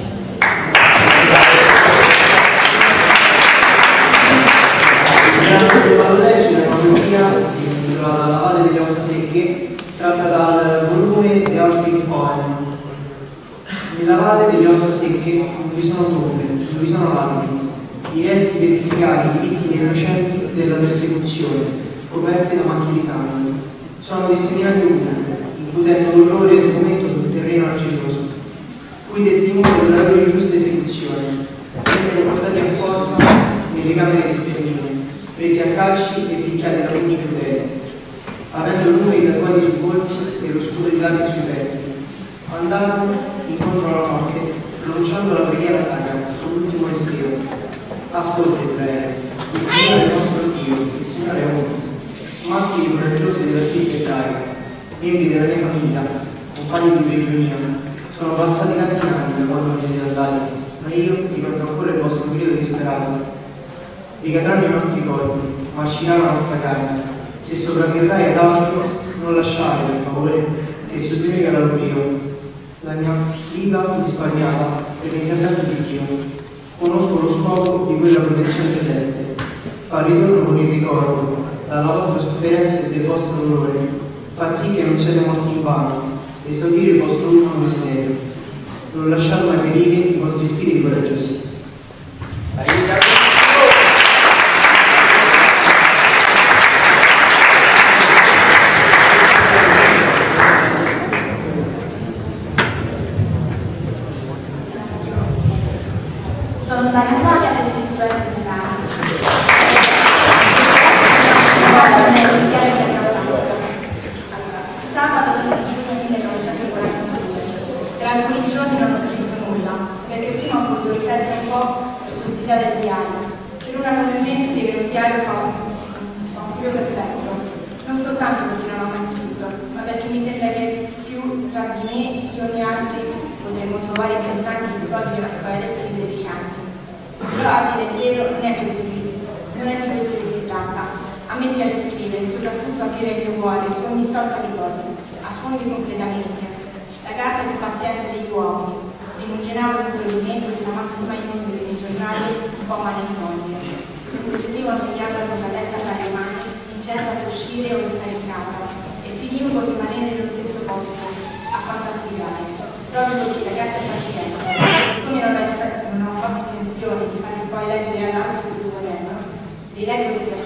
Mi hanno fatto leggere una poesia intitolata La valle delle ossa secche, tratta dal volume The Auschwitz Poem. Nella valle delle ossa secche non vi sono tombe, non vi sono lapidi, i resti pietrificati di vittime innocenti della persecuzione, coperte da macchie di sangue. Sono disseminati ovunque, includendo orrore e sgomento sul terreno argilloso. Fui testimone della loro ingiusta esecuzione, vennero portati a forza nelle camere di sterminio, presi a calci e picchiati da pugni crudeli, avendo numeri tatuati sui polsi e lo scudo di David sui petti. Andarono incontro alla morte, pronunciando la preghiera sacra con l'ultimo respiro. Ascolta Israele, il Signore è il nostro Dio, il Signore è uno. Martiri coraggiosi della spirita ebraica, membri della mia famiglia, compagni di prigionia, sono passati tanti anni da quando vi siete andati, ma io ricordo ancora il vostro periodo disperato. Ricadranno i nostri corpi, marcirà la nostra carne. Se sopravvivrai ad Auschwitz, non lasciare, per favore, che si ottenga l'oblio. La mia vita fu risparmiata per l'intervento di Dio. Conosco lo scopo di quella protezione celeste. Far ritorno con il ricordo dalla vostra sofferenza e del vostro dolore, far sì che non siate morti invano, esaudire il vostro ultimo desiderio, non lasciate mai perire i vostri spiriti coraggiosi. Sono Daria Antonia dell'Istituto Enzo Ferrari. Sabato 25 volevo riflettere un po' su quest'idea del diario. Per una come me scrivere un diario fa un curioso effetto, non soltanto perché non ho mai scritto, ma perché mi sembra che più tra di me e ogni altro potremmo trovare interessanti gli sfoghi della scuola del 13 anni. Però a dire il vero non è di questo che si tratta. A me piace scrivere e soprattutto aprire il mio cuore su ogni sorta di cose, affondi completamente. La carta più paziente degli uomini, rimuginavo dentro di me questa massima immune delle mie giornate un po' malinconie. Mentre sedevo impegnata con la testa tra le mani, incerta se uscire o restare in casa, e finivo con rimanere nello stesso posto, a fantasticare. Proprio così, la carta è paziente. Siccome non ho fatto intenzione di farmi poi leggere ad altri questo quaderno, regalo di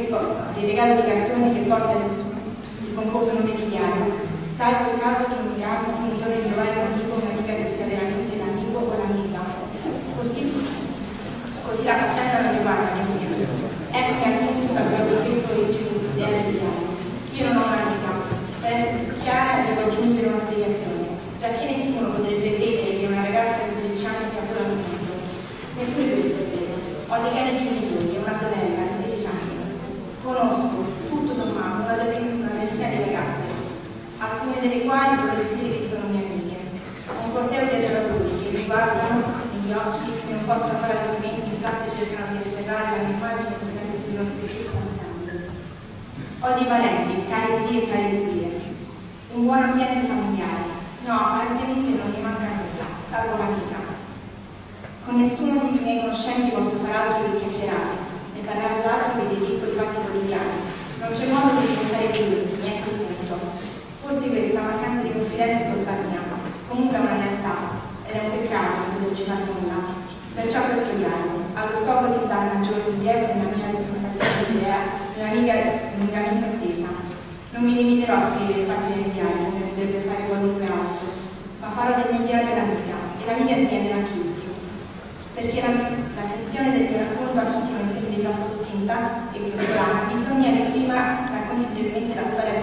cartoni che porta il pomposo nome di diario. Sai quel caso che mi capiti un giorno di trovare un amico o un'amica che sia veramente l'amico o l'amica. Così la faccenda non riguarda nemmeno. Eccomi appunto da proprio questo origine questa idea del diario. Io non ho un'amica. Per essere più chiara devo aggiungere una spiegazione, giacché nessuno potrebbe credere che una ragazza di 13 anni sia sola al mondo. Neppure questo è vero. Ho dei cari genitori e una sorella di 16 anni. Conosco, tutto sommato, una ventina di ragazze, alcune delle quali dovresti dire che sono mie amiche. Un corteo di adoratori che mi guardano negli occhi, se non possono fare altrimenti in classe cercano di afferrare la mia immagine sempre sui nostri circostanti. Ho dei parenti, care zie e care zie. Un buon ambiente familiare. No, apparentemente non mi manca nulla, salvo l'amica. Con nessuno dei miei conoscenti posso fare altro che chiacchierare, ne parlare d'altro che dei piccoli fatti quotidiani. Non c'è modo di diventare più intimi, ecco il punto. Forse questa mancanza di confidenza è colpa mia, comunque è una realtà, ed è un peccato non poterci fare nulla. Perciò questo diario ha lo scopo di dare maggiore rilievo nella mia fantasia dell'idea dell'amica lungamente attesa. Non mi limiterò a scrivere i fatti del diario, come potrebbe fare qualunque altro, ma farò del mio diario l'amica, e l'amica si chiamerà Kitty. Perché la finzione del mio racconto a Kitty non sembri troppo spinta e grossolana, bisogna che prima racconti brevemente la storia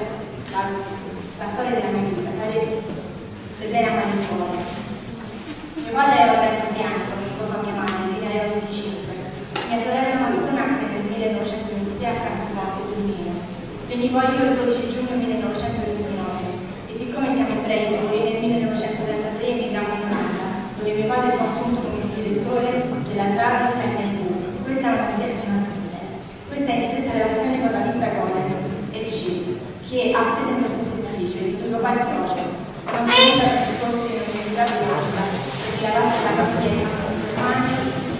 della mia vita, sebbene a malincuore. Mio padre aveva 36 anni quando sposò mia madre, che ne aveva 25. Mia sorella Marco nacque nel 1926 a Francoforte sul Nilo. Venni poi io il 12 giugno 1929 e siccome siamo ebrei, nel 1933 emigrammo in Olanda, dove mio padre fu assunto come direttore della Gravis NV. Questa è una prima simile. Questa è in stretta relazione con la Vita Golem e C, che ha sede nello stesso ufficio, di cui papà è socio. La nostra vita trascorse in un'università di Lassa, perché la Lassa la famiglia è rimasta in Germania,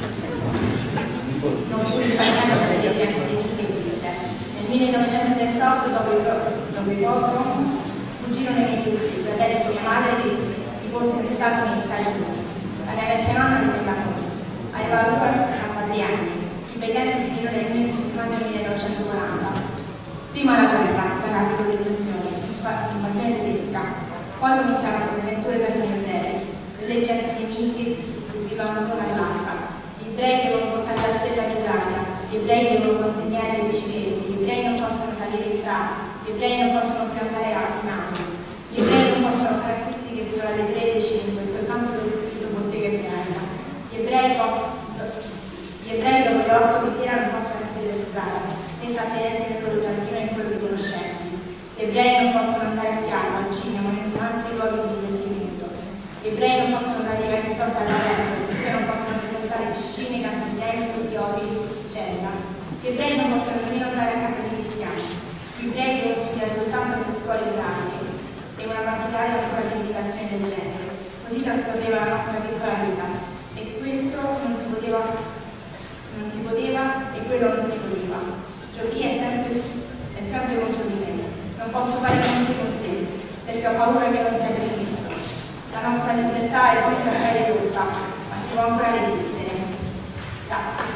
non fu risparmiata dalle leggi antisemite. Nel 1938, dopo i pogrom, fuggirono i milizi, i fratelli di mia madre che si pose in risalto negli Stati Uniti. La mia vecchia nonna venne là con aveva allora 73 anni, i bei tempi finirono nel maggio 1940. Prima la guerra, la capitolazione, l'invasione tedesca, poi cominciarono le sventure per gli ebrei, le leggi antisemitiche si susseguivano l'una all'altra, gli ebrei devono portare la stella giudaica, gli ebrei devono consegnare le biciclette, gli ebrei non possono salire in treno, gli ebrei non possono più andare in auto, gli ebrei non possono fare acquisti che durano alle 3 e le 5, soltanto per il scritto bottega ebraica, gli ebrei dopo le 8 di sera non possono essere per strada, né trattenersi nel loro giardino e in quello dei conoscenti. Gli ebrei non possono andare a teatro, al cinema, né in altri luoghi di divertimento. Gli ebrei non possono praticare sport all'aperto, perché non possono frequentare piscine, campi di tennis o giochi, eccetera. Gli ebrei non possono nemmeno andare a casa dei cristiani. Gli ebrei devono studiare soltanto nelle scuole ebraiche e una quantità ancora di limitazioni del genere. Così trascorreva la nostra piccola vita. E questo non si poteva e quello non si poteva. Giochi è sempre contro di me. Non posso fare niente con te, perché ho paura che non sia permesso. La nostra libertà è comunque assai ridotta, ma si può ancora resistere. Grazie.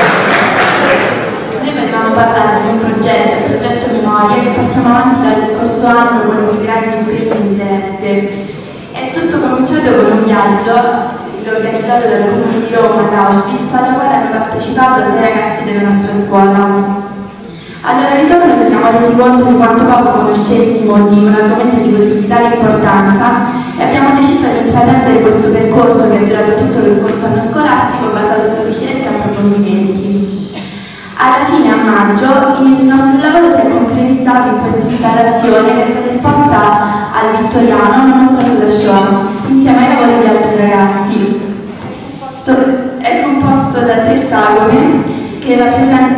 Noi volevamo parlare di un progetto, il progetto Memoria, che portiamo avanti dallo scorso con un viaggio organizzato dal Comune di Roma, da Auschwitz, alla quale hanno partecipato 6 ragazzi della nostra scuola. Allora ritorno ci siamo resi conto di quanto poco conoscessimo di un argomento di così vitale importanza e abbiamo deciso di intraprendere questo percorso che è durato tutto lo scorso anno scolastico basato su ricerche e approfondimenti. Alla fine, a maggio, il nostro lavoro si è concretizzato in questa installazione che è stata esposta al Vittoriano nel nostro Suda Show, insieme ai lavori di altri ragazzi. È composto da 3 sagome che rappresentano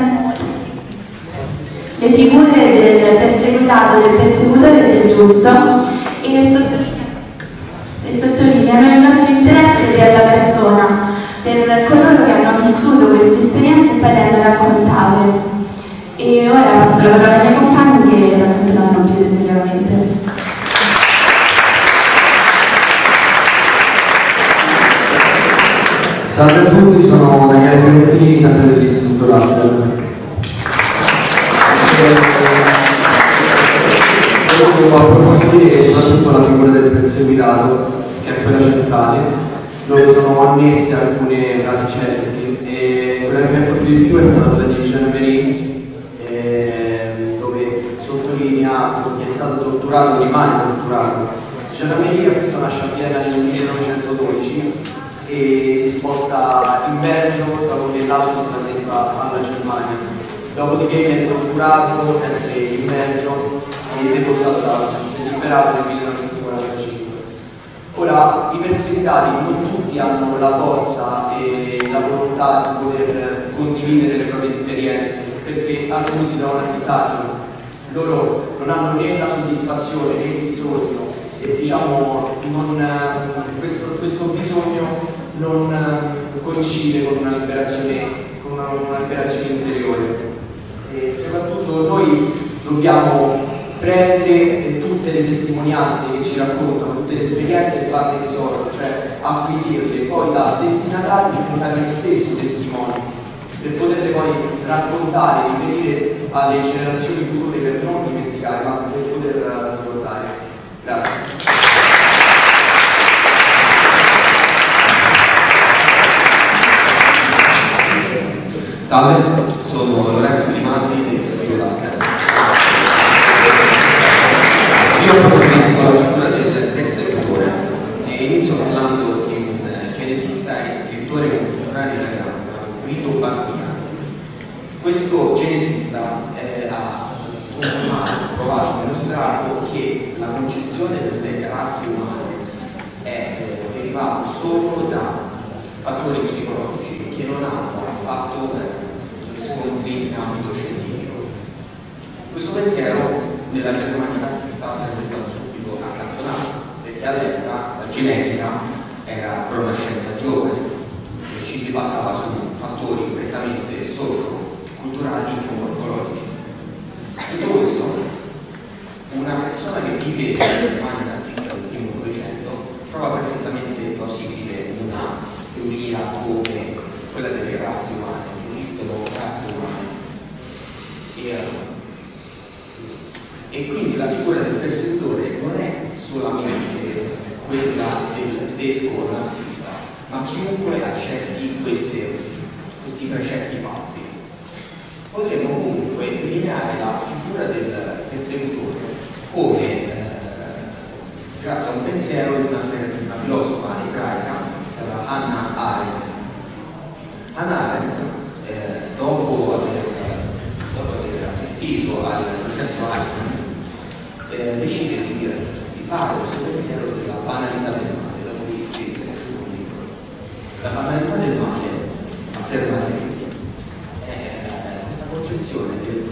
le figure del perseguitato, del persecutore e del giusto e sottolineano il nostro interesse per la persona, per coloro che hanno vissuto queste esperienze e poi le hanno raccontate. E ora passo la parola ai miei compagni che racconteranno più dettagliatamente. Salve a tutti, sono Daniele Fiorettini, sempre dell'Istituto Russell. Volevo approfondire soprattutto la figura del perseguitato, che è quella centrale, dove sono annesse alcune frasi celebri, e quella che mi ha colpito di più è stata quella di Jean Marie, dove sottolinea chi è stato torturato, rimane torturato. Jean Marie appunto nasce a Vienna nel 1912 e si sposta in Belgio dopo che l'Austria è stata messa alla Germania. Dopodiché viene torturato sempre in Belgio e deportato da Auschwitz, liberato nel 1945. Ora, i perseguitati non tutti hanno la forza e la volontà di poter condividere le proprie esperienze, perché alcuni si trovano a disagio, loro non hanno né la soddisfazione né il bisogno e diciamo questo bisogno non coincide con una liberazione interiore. E soprattutto noi dobbiamo prendere tutte le testimonianze che ci raccontano, tutte le esperienze e farne tesoro, cioè acquisirle, poi da destinatari diventare gli stessi testimoni, per poterle poi raccontare, riferire alle generazioni future per non dimenticare, ma per poter ricordare. Grazie. Salve, sono Lorenzo Grimaldi dell'Istituto Russell. Io approfondisco la figura del persecutore e inizio parlando di un genetista e scrittore contemporaneo italiano, Guido Barbina. Questo genetista ha provato a dimostrare che la concezione delle razze umane è derivata solo da fattori psicologici che non hanno affatto riscontri in ambito scientifico. Questo pensiero nella Germania nazista sarebbe stato subito accantonato, perché all'epoca la genetica era ancora una scienza giovane e ci si basava su fattori prettamente socio-culturali e morfologici. Detto questo, una persona che vive nella Germania nazista del primo Novecento trova perfettamente plausibile una teoria come quella delle razze umane. Esistono razze umane e quindi la figura del persecutore non è solamente quella del tedesco nazista, ma chiunque accetti questi precetti falsi. Potremmo comunque delineare la figura del persecutore come grazie a un pensiero di una filosofa ebraica, Hannah Arendt. Hannah Arendt, dopo aver assistito al processo Eichmann, decide di fare questo pensiero della banalità del male, dopo che scrisse un libro. La banalità del male, afferma lei, è questa concezione del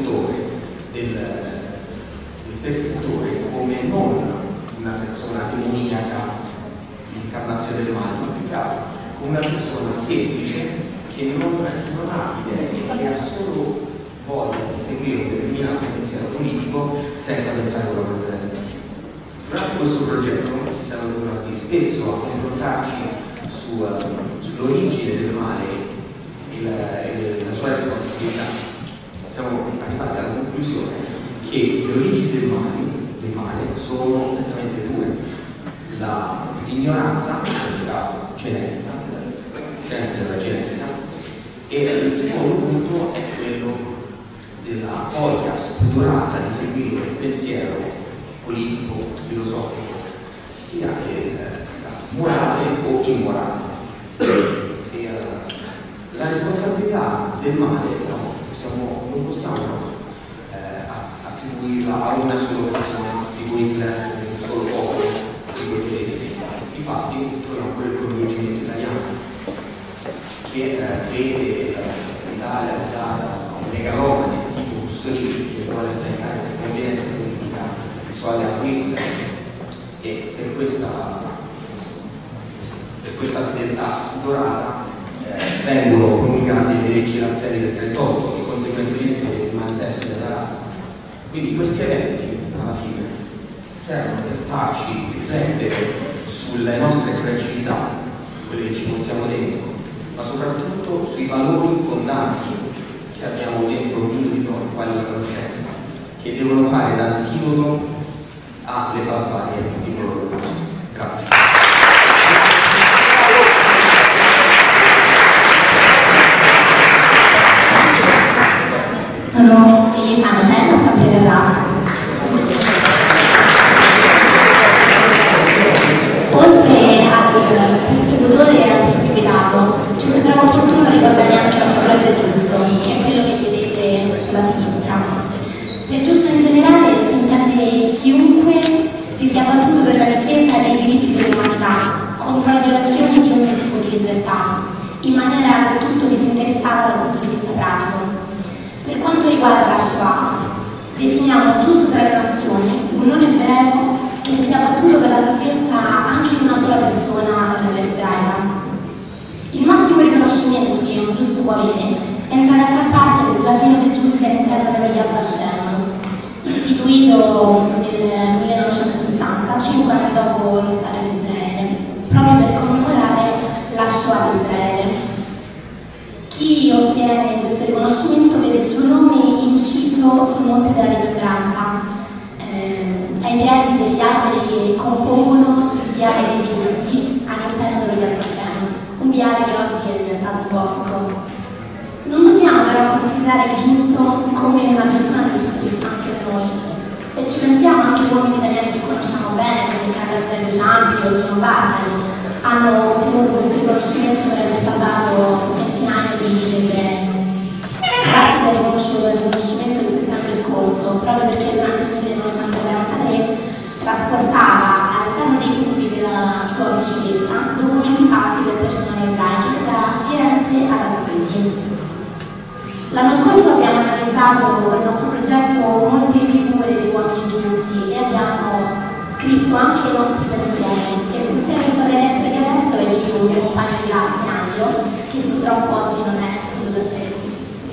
persecutore come non una persona demoniaca, l'incarnazione del male, ma più che altro come una persona semplice che non ha idee, che ha solo voglia di seguire un determinato pensiero politico senza pensare con la propria testa. Durante questo progetto ci siamo trovati spesso a confrontarci sull'origine del male e la sua responsabilità. Siamo arrivati alla conclusione che le origini del male sono nettamente due: ignoranza, in questo caso genetica, scienza della genetica, e il secondo punto è quello della voglia spudorata di seguire il pensiero politico, filosofico, sia che morale o immorale. E, la responsabilità del male non possiamo attribuirla a una sola persona, tipo Hitler, un solo popolo, tipo i tedeschi. Infatti troviamo quel coinvolgimento italiano che vede l'Italia data da un megalomane tipo Mussolini che vuole attaccare la convenienza politica il suo alleato Hitler, e per questa fedeltà spudorata vengono promulgate le leggi razziali del 38 e conseguentemente il manifesto della razza. Quindi questi eventi alla fine servono per farci riflettere sulle nostre fragilità, quelle che ci portiamo dentro, ma soprattutto sui valori fondanti che abbiamo dentro ognuno di noi, quale la conoscenza, che devono fare da antidoto alle barbarie di coloro nostri. Grazie. Sono Elisa Nocella, Sabrina Blas. Oltre al persecutore e al perseguitato, ci sembrava opportuno ricordare anche la figura del giusto, che è quello che vedete sulla sinistra. Per giusto in generale si intende chiunque si sia battuto per la difesa dei diritti dell'umanità contro le violazioni di ogni tipo di libertà, in maniera del tutto disinteressata dal punto di vista pratico. Per quanto riguarda la Shoah, definiamo giusto tra le nazioni un non ebreo che si sia battuto per la salvezza anche di una sola persona ebraica. Il massimo riconoscimento che un giusto può avere è entrare a far parte del giardino dei giusti all'interno dello Yad Vashem, istituito nel 1960, 5 anni dopo lo Stato di Israele, proprio per commemorare la Shoah di Israele. Chi ottiene questo riconoscimento vede il suo nome inciso sul Monte della Rimembranza, ai piedi degli alberi che compongono il viale dei giusti all'interno dello Yad Vashem, un viale che oggi è diventato un bosco. Non dobbiamo però considerare il giusto come una persona del tutto distante da noi. Se ci pensiamo, anche uomini italiani che conosciamo bene, come Carlo Azeglio Ciampi o Gino Bartali, hanno ottenuto questo riconoscimento per aver salvato centinaia di ebrei. Bartali ha riconosciuto il riconoscimento del settembre scorso, proprio perché durante il 1943 trasportava all'interno dei tubi della sua bicicletta documenti falsi per persone ebraiche da Firenze ad Assisi. L'anno scorso abbiamo analizzato nel nostro progetto molte figure dei uomini giusti e abbiamo scritto anche i nostri pensieri. E il pensiero che vorrei leggere adesso è di un mio compagno di classe, Angelo, che purtroppo oggi non è quello da stare qui.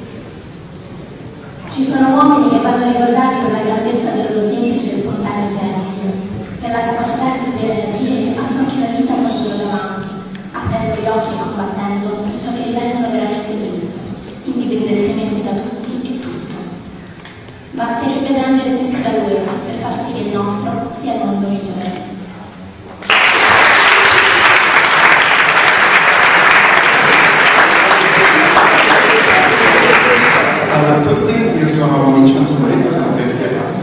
Ci sono uomini che vanno ricordati per la grandezza dei loro semplici e spontanei gesti, per la capacità di saper reagire a ciò che la vita pone loro davanti, aprendo gli occhi e combattendo per ciò che ritengono veramente giusto, indipendentemente da tutti e tutto. Basterebbe prendere esempio da loro per far sì che il nostro sia il mondo migliore. Salve a tutti, io sono Vincenzo Moretto, sono per il classe.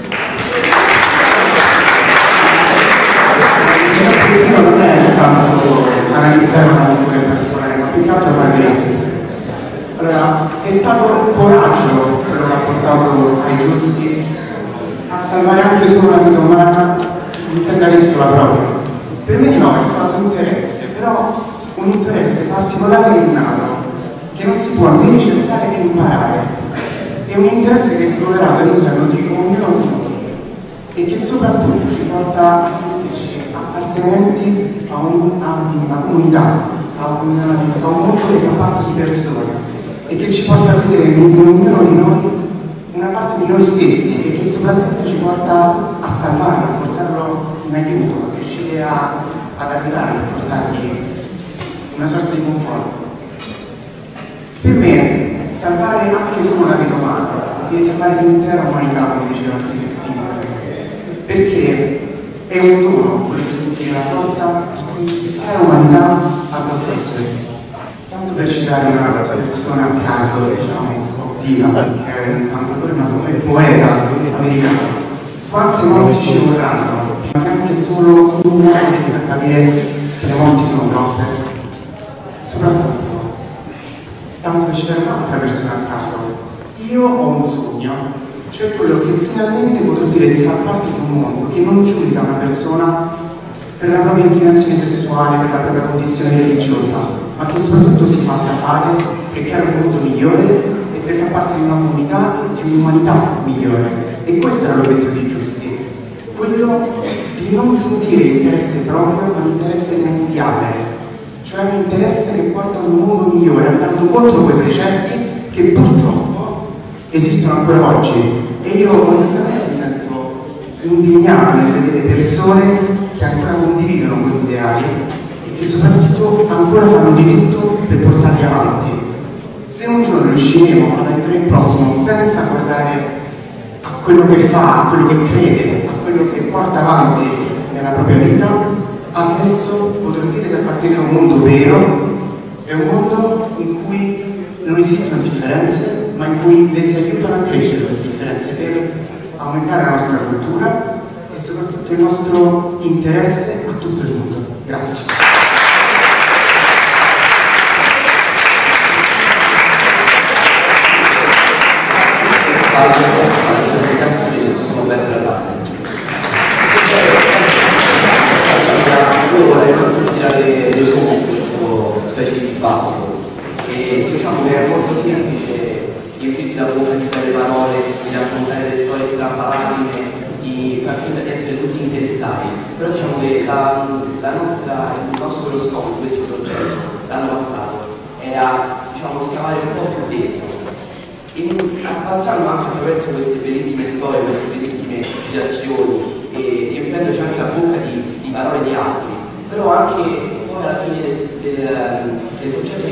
L'obiettivo non è tanto analizzare una figura in particolare, ma più che altro fare vedere. Allora, è stato coraggio quello che ha portato ai giusti a salvare anche solo una vita umana, mettendo a rischio la propria. Per me no, è stato un interesse, però un interesse particolare e innato, che non si può né ricercare né imparare. È un interesse che è ricoverato all'interno di ognuno di noi e che soprattutto ci porta a sentirci appartenenti a una comunità, a un mondo che fa parte di persone e che ci porta a vedere in ognuno di noi una parte di noi stessi e che soprattutto ci porta a salvarlo, a portarlo in aiuto, a riuscire ad aiutarlo, a portargli una sorta di conforto. Per me, salvare anche solo una vita umana vuol dire salvare l'intera umanità, come diceva Steven Spielberg, perché è un dono quello di sentire la forza di cui era umanità addosso a sé. Tanto per citare una persona a caso, diciamo, Dylan, che è un cantatore, ma secondo me poeta americano. Quante morti ci vorranno? Prima che anche solo una riesca a capire che le morti sono troppe. Soprattutto, tanto per citare un'altra persona a caso, io ho un sogno, cioè quello che finalmente potrò dire di far parte di un mondo che non giudica una persona per la propria inclinazione sessuale, per la propria condizione religiosa, ma che soprattutto si fa da fare per creare un mondo migliore e per far parte di una comunità e di un'umanità migliore. E questo era l'obiettivo di Giusti, quello di non sentire l'interesse proprio, ma l'interesse mondiale, cioè un interesse che porta a un mondo migliore, andando contro quei precetti che purtroppo esistono ancora oggi. E io onestamente mi sento indignato nel vedere persone che ancora condividono quegli ideali e che soprattutto ancora fanno di tutto per portarli avanti. Se un giorno riusciremo ad aiutare il prossimo senza guardare a quello che fa, a quello che crede, a quello che porta avanti nella propria vita, adesso potrò dire che appartiene a un mondo vero, è un mondo in cui non esistono differenze, ma in cui le si aiutano a crescere queste differenze per aumentare la nostra cultura e soprattutto il nostro interesse a tutto il mondo. Grazie. Io vorrei un attimo tirare le somme di questo specie di dibattito e diciamo che è molto semplice riempirsi la bocca di quelle parole, di raccontare delle storie strampalacrime, di far finta di essere tutti interessati, però diciamo che il nostro vero scopo di questo progetto l'anno passato era scavare un po' più dentro e passando anche attraverso queste bellissime storie, queste bellissime citazioni e riempiendoci anche la bocca di parole di altri, però anche poi alla fine del progetto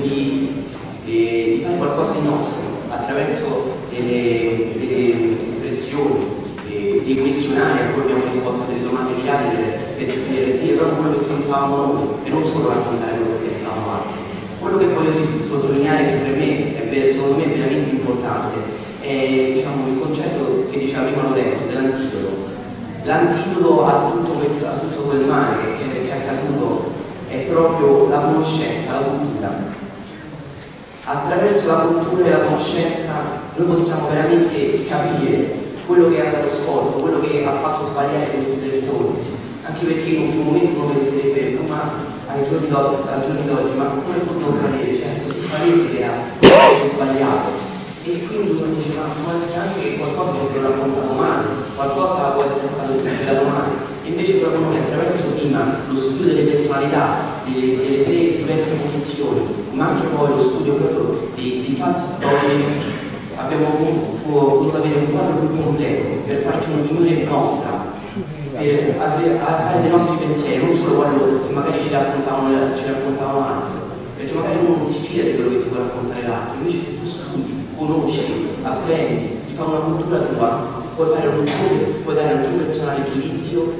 di fare qualcosa di nostro attraverso delle espressioni, dei questionari a cui abbiamo risposto a delle domande reali per dire proprio quello che pensavamo noi e non solo raccontare quello che pensavamo altri. Quello che voglio sottolineare, che per me secondo me è veramente importante, è il concetto che diceva prima Lorenzo dell'antidoto. L'antidoto a tutto quel male che è accaduto è proprio la conoscenza, la cultura. Attraverso la cultura e la conoscenza noi possiamo veramente capire quello che è andato storto, quello che ha fatto sbagliare queste persone. Anche perché in un primo momento uno penserebbe, ma ai giorni d'oggi, ma come può cadere? Cioè, così palese che era sbagliato. E quindi uno dice, ma può essere anche che qualcosa può essere raccontato male, qualcosa può essere stato interpretato male. Invece proprio noi attraverso prima lo studio delle personalità, delle tre diverse posizioni, ma anche poi lo studio proprio dei fatti storici, abbiamo potuto avere un quadro più completo per farci un'opinione nostra, per fare dei nostri pensieri, non solo quello che magari ci raccontavano altri, perché magari uno non si fida di quello che ti può raccontare l'altro. Invece se tu studi, conosci, apprendi, ti fa una cultura tua, puoi fare puoi dare un tuo personale giudizio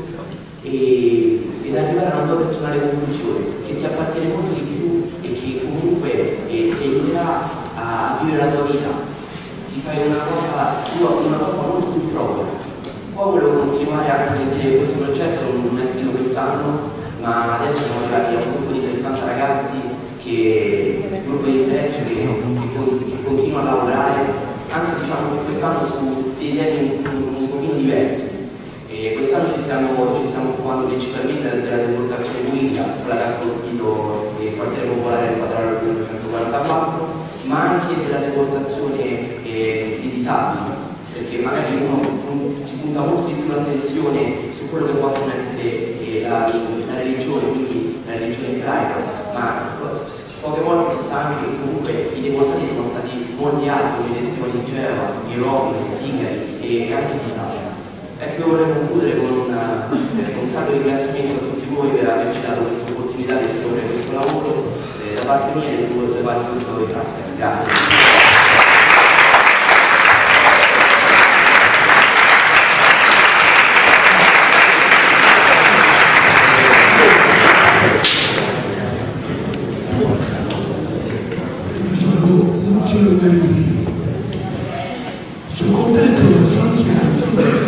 ed arrivare a una tua personale conclusione che ti appartiene molto di più e che comunque ti aiuterà a vivere la tua vita. Ti fai una cosa molto più propria. Poi volevo continuare anche a dire che questo progetto non è finito quest'anno, ma adesso siamo arrivati a un gruppo di 60 ragazzi un gruppo di interesse che continua a lavorare, anche su quest'anno su dei temi un pochino diversi. Quest'anno ci stiamo occupando principalmente della deportazione guida, quella che ha colpito il quartiere popolare del Quadraro 1944, ma anche della deportazione di disabili, perché magari si punta molto di più l'attenzione su quello che possono essere la religione, quindi la religione ebraica, ma poche volte si sa anche che comunque i deportati sono stati molti altri, come i testimoni di Geova, i rom, i zingari e anche i disabili. Ecco, io vorrei concludere con un caldo ringraziamento a tutti voi per averci dato questa opportunità di scoprire questo lavoro da parte mia e da parte di tutti voi classi. Grazie. Bernardino. Sono contento, sono anziano,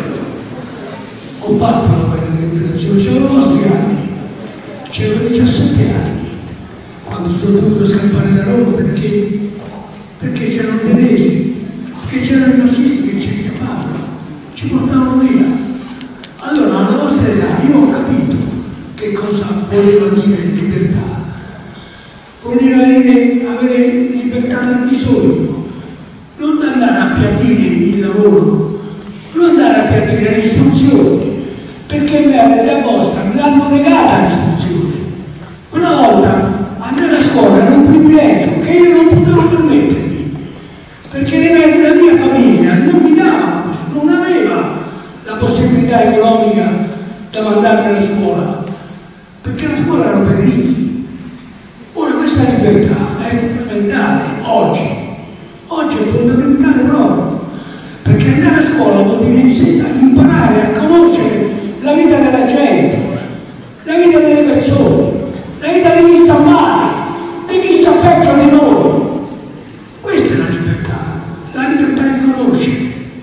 ho fatto la guerra di liberazione, c'erano i nostri anni, c'erano 17 anni, quando sono dovuto scappare da Roma perché c'erano i tedeschi, perché c'erano i fascisti che ci chiamavano, ci portavano via. Allora, alla nostra età, io ho capito che cosa voleva dire libertà. Voleva dire avere libertà dal bisogno, non andare a appiattire il lavoro, non andare a appiattire l'istruzione, perché me da vostra mi l'hanno negata l'istruzione. Una volta andare a scuola era un privilegio che io non potevo permettermi, perché la mia famiglia non mi dava, non aveva la possibilità economica da mandarmi a scuola, perché la scuola era per ricchi. Ora questa libertà è fondamentale oggi è fondamentale proprio, perché andare a scuola vuol dire imparare a conoscere la vita della gente, la vita delle persone, la vita di chi sta male, di chi sta peggio di noi. Questa è la libertà di conoscere.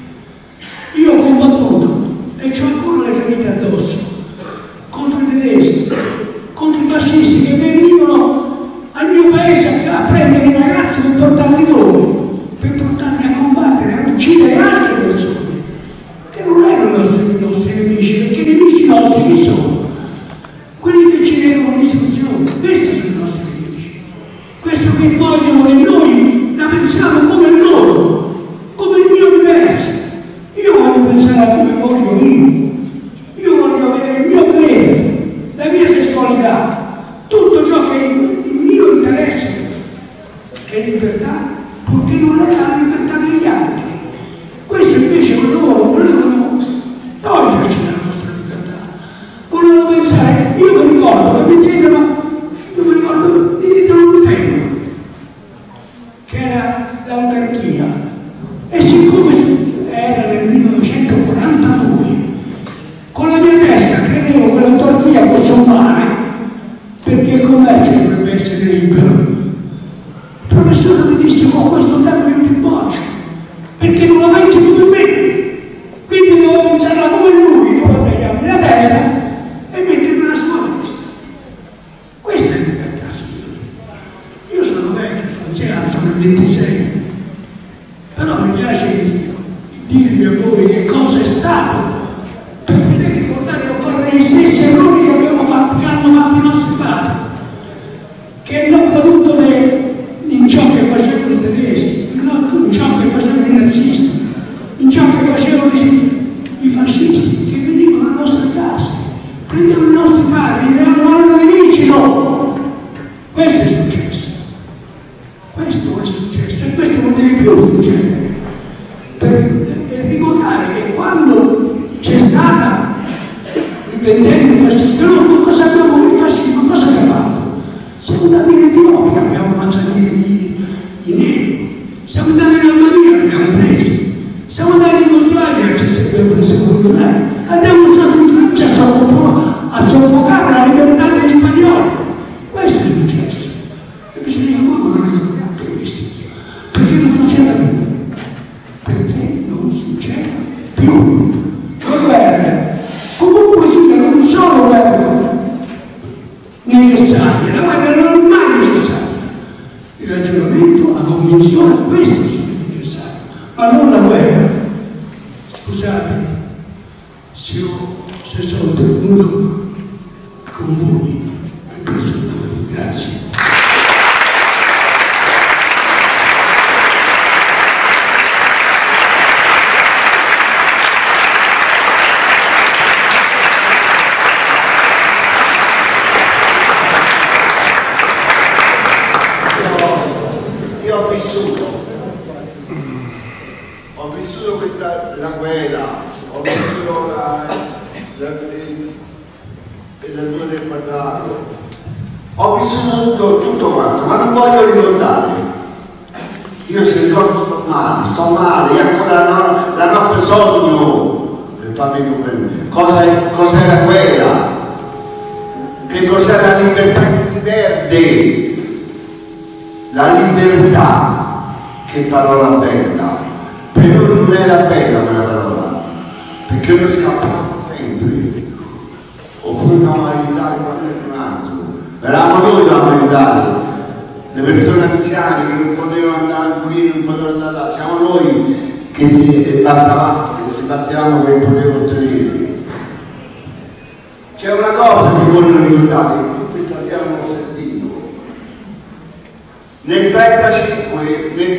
Io ho combattuto e ho ancora le ferite addosso contro i tedeschi, contro i fascisti che venivano al mio paese a prendere i ragazzi per portarli dove? Per portarli a combattere, a uccidere altre persone, che non erano i nostri nemici, perché i nemici nostri chi sono? Quelli che ci negano l'istruzione, questi sono i nostri nemici. Questo che vogliono che noi la pensiamo come loro, come il mio diverso. Io voglio pensare a come voglio io voglio avere il mio credo, la mia sessualità, tutto ciò che il mio interesse, che è libertà, purché non è la libertà degli altri. Questo invece loro volevano toglierci la nostra libertà. Volevano pensare, io mi ricordo che mi diedero un tema, che era l'autarchia. E siccome era nel 1942, con la mia testa credevo che l'autarchia fosse un male, perché il commercio dovrebbe essere libero. Il professore mi disse, ma questo tema io ti boccio, perché non la pensi come me, quindi devo pensarla come lui, devo tagliarmi la testa e mettermi la sua testa. Questa è la libertà, signori. Io sono vecchio, sono anziano, sono 26, però mi piace dirvi a voi che cosa è stato, per poter ricordare o fare gli stessi errori che abbiamo fatto, che hanno fatto i nostri padri, che non caduto in ciò che facevano i tedeschi, in ciò che facevano i nazisti, in ciò che facevano i fascisti, che venivano alle nostre case, prendevano i nostri padri, li erano nemici, no! Questo è successo. Questo è successo e questo non deve più succedere. Per ricordare che quando c'è stata il ventennio fascista, noi cosa abbiamo con il fascismo? Cosa abbiamo fatto? Siamo andati in Etiopia, abbiamo ammazzato i neri, siamo andati in Albania, abbiamo presi, siamo andati in Australia, ci abbiamo preso con Israele, andiamo stati in Francia a soffocare la libertà degli spagnoli. Questo è successo. E bisogna che voi non ricordate questi, perché non succede più. Perché non succede più. Le guerre, comunque sia, non sono guerre necessarie, la guerra non è mai necessaria. Il ragionamento, la convinzione, questo sono necessario, ma non la guerra. Scusatemi se sono tenuto con voi, grazie. La guerra, ho vissuto le due del quadrato, ho vissuto tutto quanto, ma non voglio ricordare. Io se ricordo sto male, io ancora la notte sogno per farmi comprendere cos'è la guerra, che cos'è la libertà che si perde, la libertà che parola bella, per noi non era bella quella parola, perché noi scappavamo sempre, oppure dovevamo aiutare qualcun altro, eravamo noi dovevamo aiutare le persone anziane che non potevano andare qui, non potevano andare là, siamo noi che si battevamo per poter ottenere. C'è una cosa che voi non ricordate, che questa sera non ho sentito. Nel 35, nel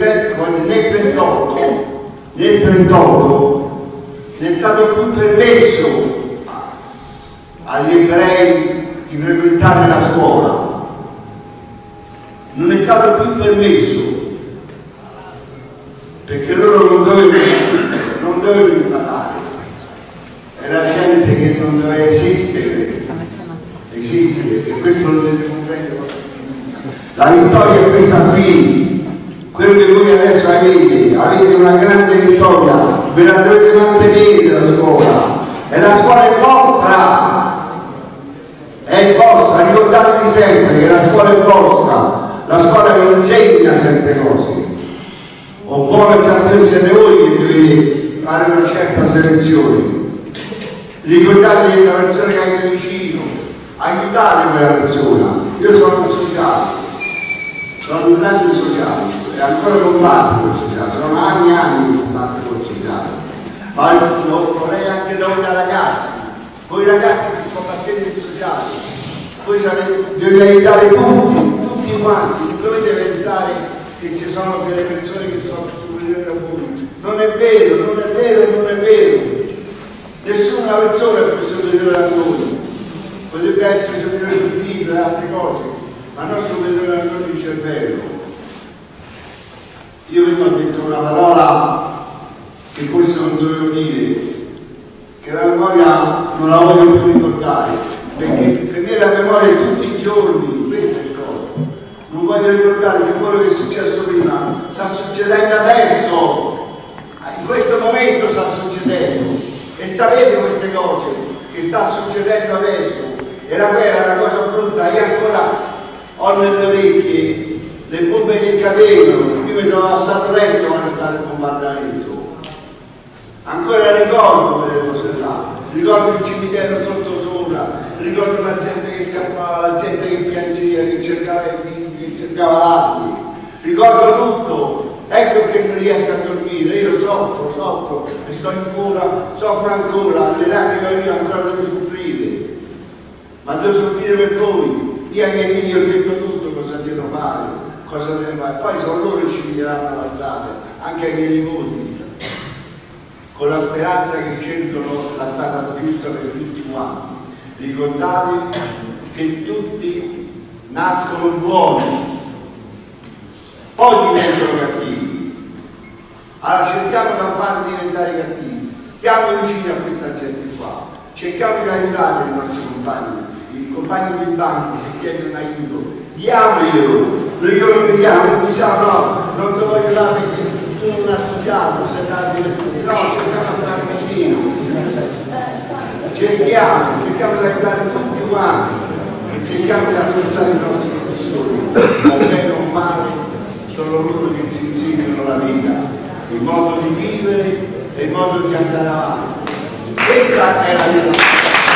38 non è stato più permesso agli ebrei di frequentare la scuola. Non è stato più permesso, perché loro non dovevano imparare. Era gente che non doveva esistere, e questo lo dovete comprendere. La vittoria è questa qui, quello che voi adesso avete una grande vittoria, ve la dovete mantenere la scuola, e la scuola è vostra, ricordatevi sempre che la scuola è vostra, la scuola vi insegna certe cose, o buono o cattivo siete voi che dovete fare una certa selezione. Ricordatevi la persona che avete vicino, aiutate quella persona. Io sono un sociale, sono un grande sociale e ancora combatto col sociale, sono anni e anni che combatto col sociale, ma vorrei anche da voi ragazzi, voi ragazzi che combattete il sociale, voi dovete aiutare tutti quanti, non dovete pensare che ci sono delle persone che sono superiori a voi. Non è vero, non è vero, non è vero. Nessuna persona è più superiore a noi, potrebbe essere superiore a Dio e altre cose, ma non superiore a noi di cervello. Io prima ho detto una parola che forse non dovevo dire, che la memoria non la voglio più ricordare, perché per me la memoria è tutti i giorni, questa è il cosa. Non voglio ricordare che quello che è successo prima sta succedendo adesso, in questo momento sta succedendo. E sapete queste cose che sta succedendo adesso? Era vera, una cosa brutta, io ancora ho nelle orecchie le bombe che cadevano, io mi trovavo a San Lorenzo quando è stato il bombardamento. Ancora ricordo quelle cose là, ricordo il cimitero sotto sopra, ricordo la gente che scappava, la gente che piangeva, che cercava i figli, che cercava l'altro, ricordo tutto. Ecco che non riesco a dormire, io soffro e sto ancora, soffro ancora, le lacrime io ancora devo soffrire, ma devo soffrire per voi. Io ai miei figli ho detto tutto cosa devono fare, poi sono loro che ci guideranno la strada, anche ai miei nipoti, con la speranza che scelgono la strada giusta per tutti quanti. Ricordate che tutti nascono buoni, poi diventano cattivi. Allora cerchiamo di non farli diventare cattivi, stiamo vicini a questa gente qua, cerchiamo di aiutare i nostri compagni, i compagni di banco che chiedono aiuto, diamoglielo, noi non diamo, diciamo no, non ti voglio dare perché tu non hai studiato, sei andato no, cerchiamo di stare vicino, cerchiamo di aiutare tutti quanti, cerchiamo di affrontare i nostri professori, o bene o male. Sono loro che ci insegnano la vita, il modo di vivere e il modo di andare avanti. Questa è la vita.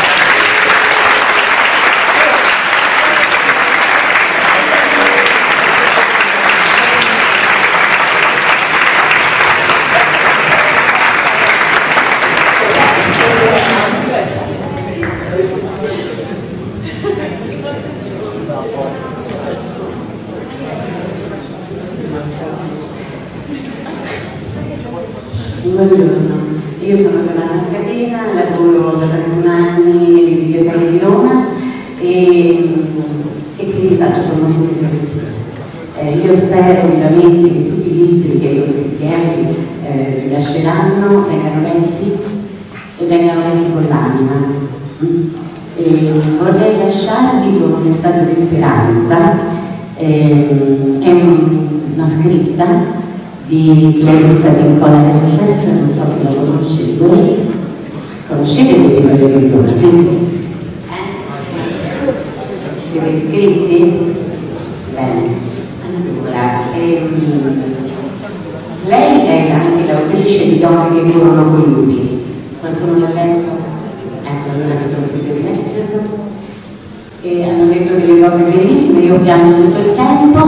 Buongiorno, io sono Giovanna Scatena, lavoro da 31 anni nelle biblioteche di Roma e quindi faccio promozione di lettura. Io spero vivamente che tutti i libri che i consiglieri vi lasceranno vengano letti e vengano letti con l'anima. E vorrei lasciarvi con un messaggio di speranza, è una scritta di Clarissa Pinkola Estes, non so chi la conosce voi. Conoscete questi materiali? Sì. Siete iscritti? Bene. Allora, Lei è anche l'autrice di Donne che corrono con i lupi. Qualcuno l'ha letto? Ecco, allora vi consiglio di leggerlo. E hanno detto delle cose bellissime, io piango tutto il tempo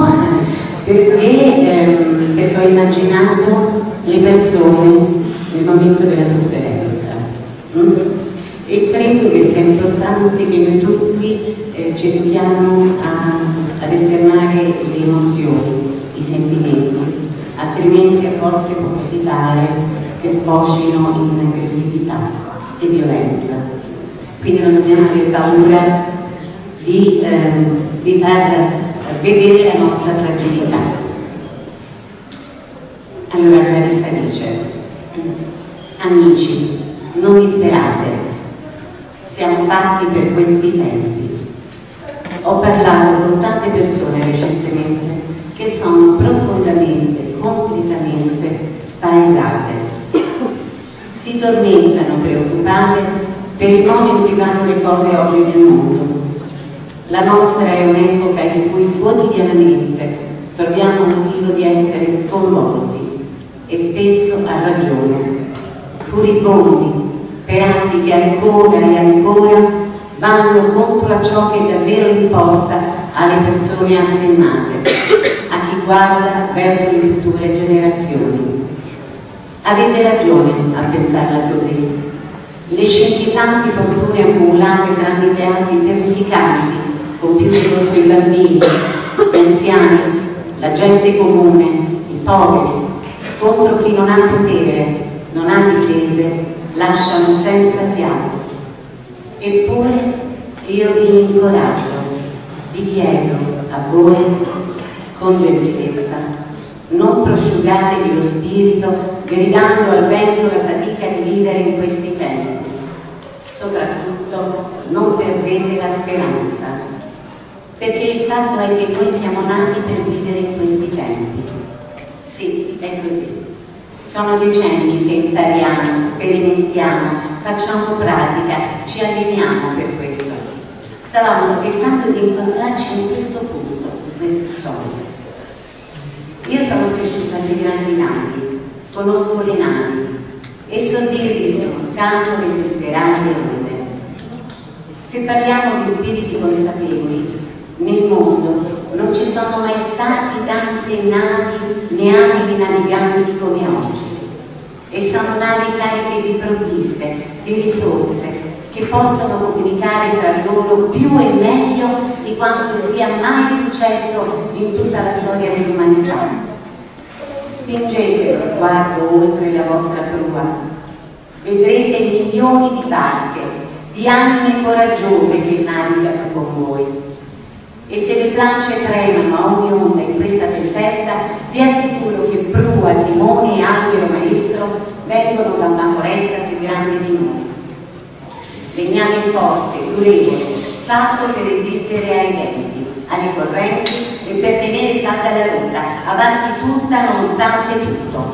perché ho immaginato le persone nel momento della sofferenza. E credo che sia importante che noi tutti ci educhiamo ad esternare le emozioni, i sentimenti, altrimenti a volte può capitare che sfocino in aggressività e violenza. Quindi non dobbiamo avere paura di far vedere la nostra fragilità. Allora Clarissa dice: amici, non disperate, siamo fatti per questi tempi. Ho parlato con tante persone recentemente che sono profondamente, completamente spaesate. Si tormentano preoccupate per il modo in cui vanno le cose oggi nel mondo. La nostra è un'epoca in cui quotidianamente troviamo motivo di essere sconvolti e spesso a ragione, furibondi per atti che ancora e ancora vanno contro a ciò che davvero importa alle persone assennate, a chi guarda verso le future generazioni. Avete ragione a pensarla così. Le scintillanti fortune accumulate tramite atti terrificanti compiuti contro i bambini, gli anziani, la gente comune, i poveri, contro chi non ha potere, non ha difese, lasciano senza fiato. Eppure io vi incoraggio, vi chiedo a voi con gentilezza, non prosciugatevi lo spirito gridando al vento la fatica di vivere in questi tempi. Soprattutto non perdete la speranza, perché il fatto è che noi siamo nati per vivere in questi tempi. Sì, è così. Sono decenni che impariamo, sperimentiamo, facciamo pratica, ci alleniamo per questo. Stavamo aspettando di incontrarci in questo punto, in questa storia. Io sono cresciuta sui grandi laghi, conosco le navi e so dirvi se uno scambio resisterà alle onde. Se parliamo di spiriti consapevoli, nel mondo non ci sono mai stati tante navi né abili naviganti come oggi, e sono navi cariche di provviste, di risorse che possono comunicare tra loro più e meglio di quanto sia mai successo in tutta la storia dell'umanità. Spingete lo sguardo oltre la vostra prua, vedrete milioni di barche, di anime coraggiose che navigano con voi. E se le planche tremano a ogni onda in questa tempesta, vi assicuro che prua, timone e albero maestro vengono da una foresta più grande di noi. Legname forte, durevole, fatto per resistere ai venti, alle correnti e per tenere salda la rotta, avanti tutta nonostante tutto.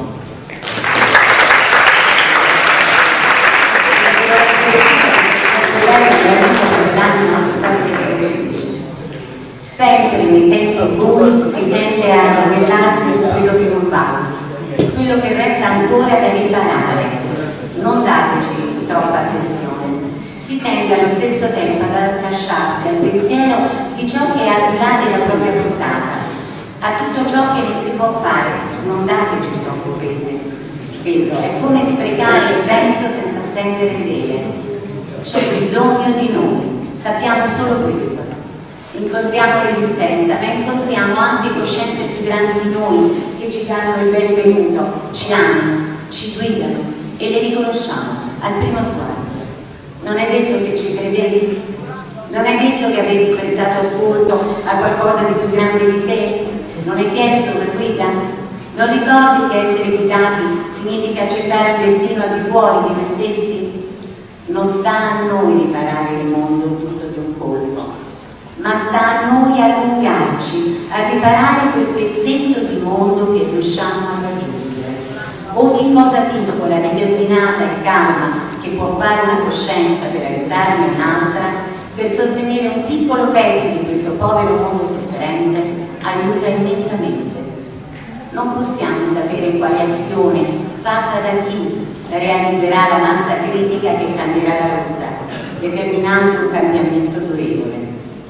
Sempre nei tempi bui si tende a ribellarsi su quello che non va, quello che resta ancora da riparare. Non dateci troppa attenzione. Si tende allo stesso tempo ad accasciarsi al pensiero di ciò che è al di là della propria portata, a tutto ciò che non si può fare. Non dateci troppo peso, è come sprecare il vento senza stendere le vele. C'è bisogno di noi, sappiamo solo questo. Incontriamo resistenza, ma incontriamo anche coscienze più grandi di noi che ci danno il benvenuto, ci amano, ci guidano e le riconosciamo al primo sguardo. Non è detto che ci credevi, non è detto che avresti prestato ascolto a qualcosa di più grande di te, non hai chiesto una guida, non ricordi che essere guidati significa accettare un destino al di fuori di noi stessi? Non sta a noi riparare il mondo tutto di un colpo, ma sta a noi allungarci, a riparare quel pezzetto di mondo che riusciamo a raggiungere. Ogni cosa piccola, determinata e calma che può fare una coscienza per aiutarne un'altra, per sostenere un piccolo pezzo di questo povero mondo sofferente, aiuta immensamente. non possiamo sapere quale azione fatta da chi realizzerà la massa critica che cambierà la rotta, determinando un cambiamento durevole.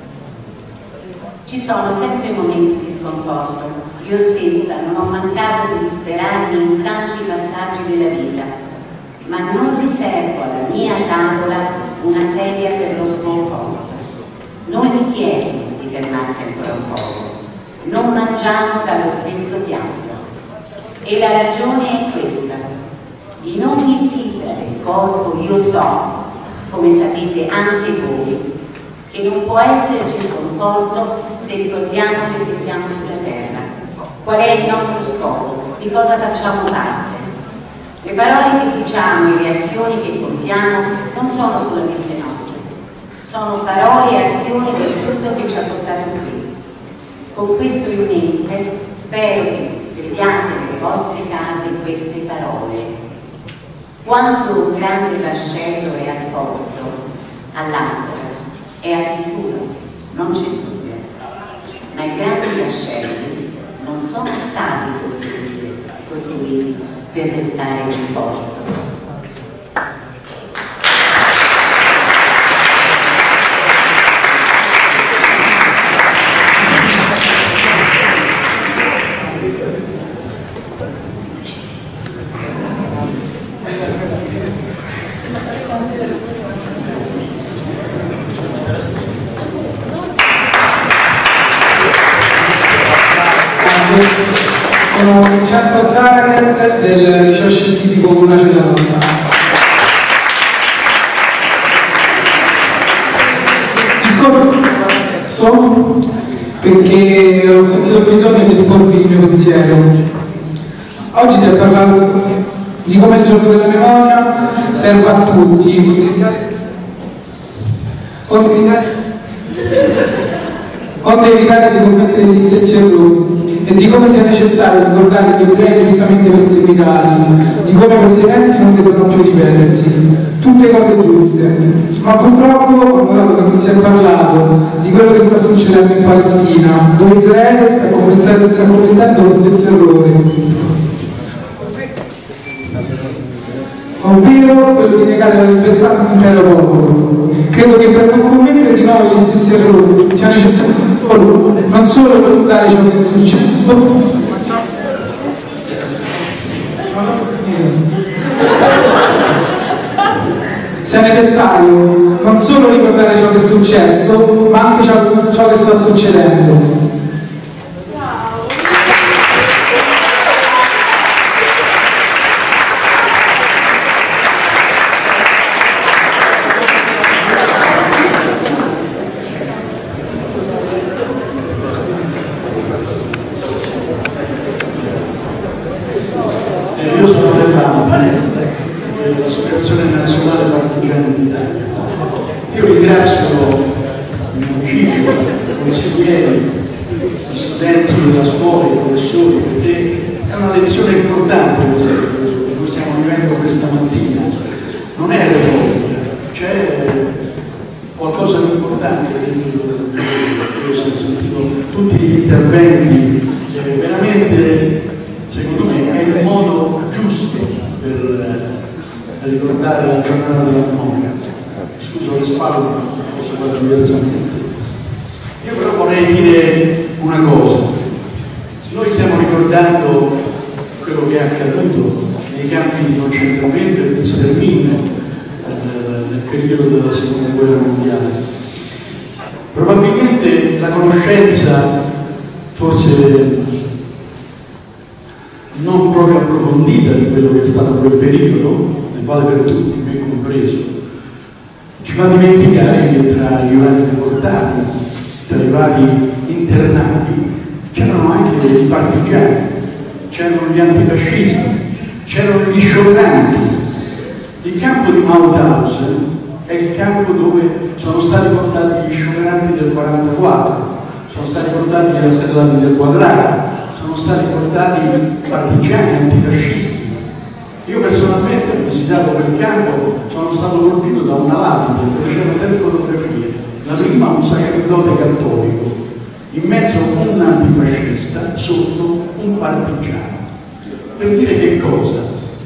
Ci sono sempre momenti di sconforto. Io stessa non ho mancato di disperarmi in tanti passaggi della vita, ma non riservo alla mia tavola una sedia per lo sconforto. Non gli chiedo di fermarsi ancora un po'. Non mangiamo dallo stesso piatto. E la ragione è questa. In ogni fibra del corpo io so, come sapete anche voi, che non può esserci sconforto se ricordiamo perché siamo sulla terra. Qual è il nostro scopo? Di cosa facciamo parte? Le parole che diciamo, le reazioni che compiamo non sono solamente nostre, sono parole e azioni del tutto che ci ha portato qui. Con questo in mente spero che scriviate nelle vostre case queste parole. Quando un grande vascello è al porto, all'ancora, è al sicuro, non c'è dubbio, ma i grandi vascelli non sono stati costruiti per restare in porto. Sono Vincenzo Zaragat del liceo scientifico Gunace d'Amonta. Discorso perché ho sentito il bisogno di esporvi il mio pensiero. Oggi si è parlato di come il giorno della memoria serva a tutti, onde evitare di commettere gli stessi errori, e di come sia necessario ricordare gli ebrei giustamente perseguitati, di come questi eventi non devono più ripetersi. Tutte cose giuste, ma purtroppo ho notato che non si è parlato di quello che sta succedendo in Palestina, dove Israele sta commettendo lo stesso errore, ovvero quello di negare la libertà di un intero popolo. Credo che per non commettere di nuovo gli stessi errori sia necessario non solo ricordare ciò che è successo, sia necessario non solo ricordare ciò che è successo, ma anche ciò che sta succedendo. Io sono dell'Associazione Nazionale Partigiani d'Italia. Io ringrazio il municipio, i consiglieri, gli studenti della scuola, i professori, perché è una lezione importante questa che noi stiamo vivendo questa mattina. Non è retorica, c'è qualcosa di importante dentro. Io ho sentito tutti gli interventi, veramente secondo me è il modo giusto per ricordare la giornata della memoria. Scuso le spalle, ma posso fare diversamente. Io però vorrei dire una cosa. Noi stiamo ricordando quello che è accaduto nei campi di concentramento e di sterminio nel periodo della seconda guerra mondiale. Probabilmente la conoscenza, forse non proprio approfondita, di quello che è stato quel periodo, ne vale per tutti, me compreso, ci fa dimenticare che tra i vari deportati, tra i vari internati, c'erano anche i partigiani, c'erano gli antifascisti, c'erano gli scioperanti. Il campo di Mauthausen è il campo dove sono stati portati gli scioperanti del 44, sono stati portati gli assellati del Quadrato, sono stati portati partigiani antifascisti. Io personalmente ho visitato quel campo, sono stato colpito da una lapide dove c'erano 3 fotografie. La prima un sacerdote cattolico, in mezzo a un antifascista, sotto un partigiano. Per dire che cosa?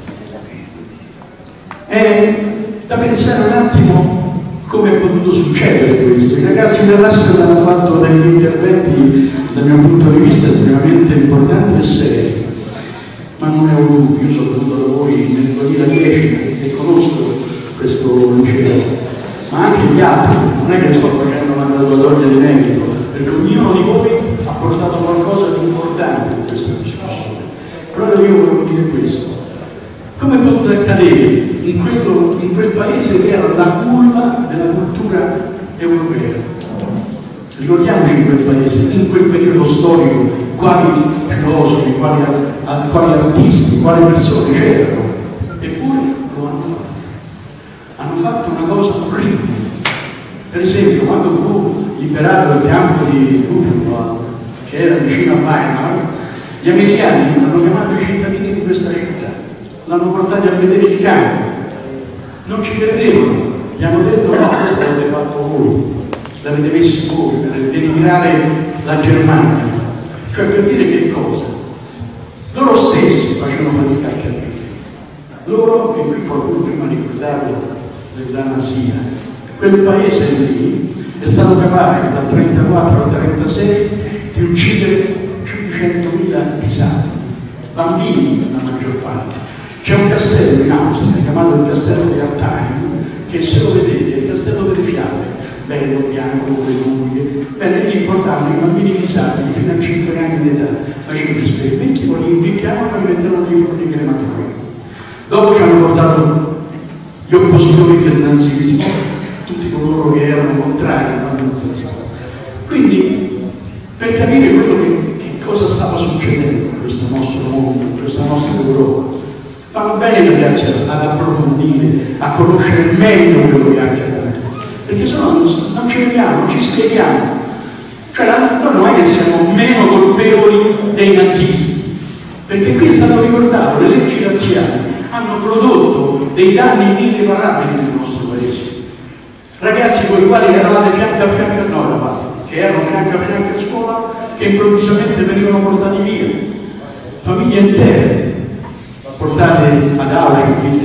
È da pensare un attimo come è potuto succedere questo. I ragazzi dell'Assel hanno fatto degli interventi dal mio punto di vista estremamente importanti e seri, ma non è un dubbio, io sono venuto da voi nel 2010 e conosco questo liceo, ma anche gli altri, non è che sto facendo una graduatoria di merito, perché ognuno di voi ha portato qualcosa di importante in questa discussione. Però io volevo dire questo: come è potuto accadere in quel paese che era la culla della cultura europea? Ricordiamoci in quel paese, in quel periodo storico, quali filosofi, quali artisti, quali persone c'erano, eppure lo hanno fatto. Hanno fatto una cosa orribile. Per esempio, quando fu liberato il campo di Buchenwald, che era vicino a Weimar, gli americani hanno chiamato i cittadini di questa città, l'hanno portati a vedere il campo, non ci credevano, gli hanno detto no, questo l'avete fatto voi, l'avete messo voi per denigrare la Germania. Cioè, per dire che cosa? Loro stessi facevano fatica a capire. Loro, e qui qualcuno prima ha ricordato l'eutanasia, quel paese lì è stato capace dal 1934 al 1936 di uccidere più di 100.000 disabili, bambini la maggior parte. C'è un castello in Austria chiamato il castello di Altheim, che se lo vedete è il castello delle fiabe, bello, bianco, con le nuvole. Bene, lì portavano i bambini disabili fino a 5 anni di età, facevano esperimenti, poi li impiccavano e mettevano nei forni crematori. Dopo ci hanno portato gli oppositori del nazismo, tutti coloro che erano contrari al nazismo. Quindi, per capire quello che cosa stava succedendo in questo nostro mondo, in questa nostra Europa, fanno bene ragazzi ad approfondire, a conoscere meglio quello che è accaduto, perché se no non ci vediamo, non ci spieghiamo. Cioè noi non è che siamo meno colpevoli dei nazisti, perché qui è stato ricordato, le leggi razziali hanno prodotto dei danni irreparabili nel nostro paese. Ragazzi con i quali eravate fianco a fianco a noi, eravate, che erano fianco a fianco a scuola, che improvvisamente venivano portati via, famiglie intere portate ad Auschwitz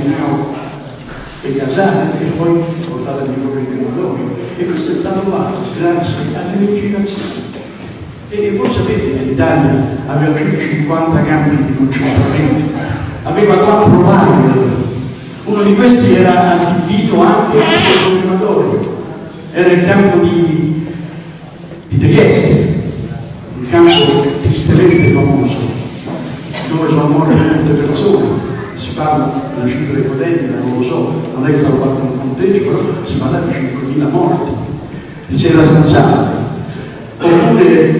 e casate e poi portate nei propri crematori. E questo è stato fatto grazie alle leggi razziali. E voi sapete che l'Italia aveva più di 50 campi di concentramento, aveva 4 lager, uno di questi era adibito anche al crematorio, era il campo di Trieste, un campo tristemente famoso, dove sono morte molte persone. Si parla della cifra ipotetica, non lo so, non è che stato fatto un conteggio, però si parla di 5.000 morti di sera senz'altro. Oppure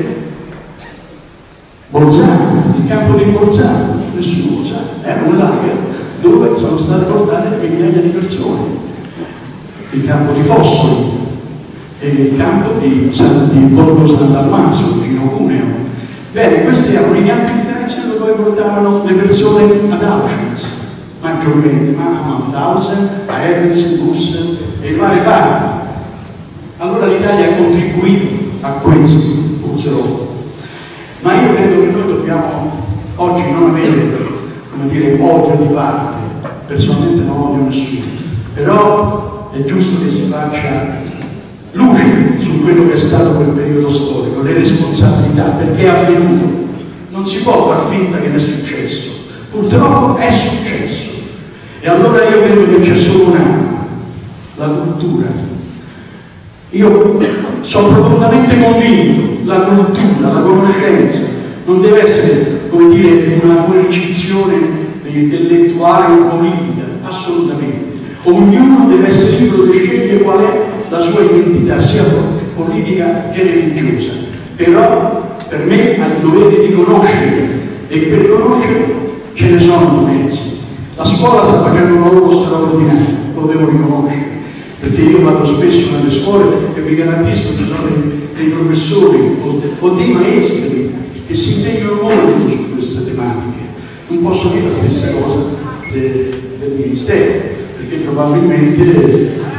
Bolzano, il campo di Bolzano, nessuno lo sa, era un lager dove sono state portate migliaia di persone. Il campo di Fossoli e il campo di Borgo San Dalmazio, vicino a Cuneo. Bene, questi erano i campi di detenzione dove portavano le persone ad Auschwitz, maggiormente, ma a Mauthausen, a Ebens, Bussen e varie parti. Allora l'Italia ha contribuito a questo, userò. Ma io credo che noi dobbiamo oggi non avere, come dire, odio di parte. Personalmente non odio nessuno, però è giusto che si faccia luce su quello che è stato quel periodo storico, le responsabilità, perché è avvenuto. Non si può far finta che non è successo. Purtroppo è successo. E allora io credo che c'è solo un'arma, la cultura. Io sono profondamente convinto, la cultura, la conoscenza non deve essere, come dire, una coercizione intellettuale o politica, assolutamente. Ognuno deve essere libero di scegliere qual è la sua identità, sia politica che religiosa. Però per me ha il dovere di conoscere, e per conoscere ce ne sono mezzi. La scuola sta facendo un lavoro straordinario, lo devo riconoscere, perché io vado spesso nelle scuole e vi garantisco che ci sono dei professori o dei maestri che si impegnano molto su queste tematiche. Non posso dire la stessa cosa del Ministero, perché probabilmente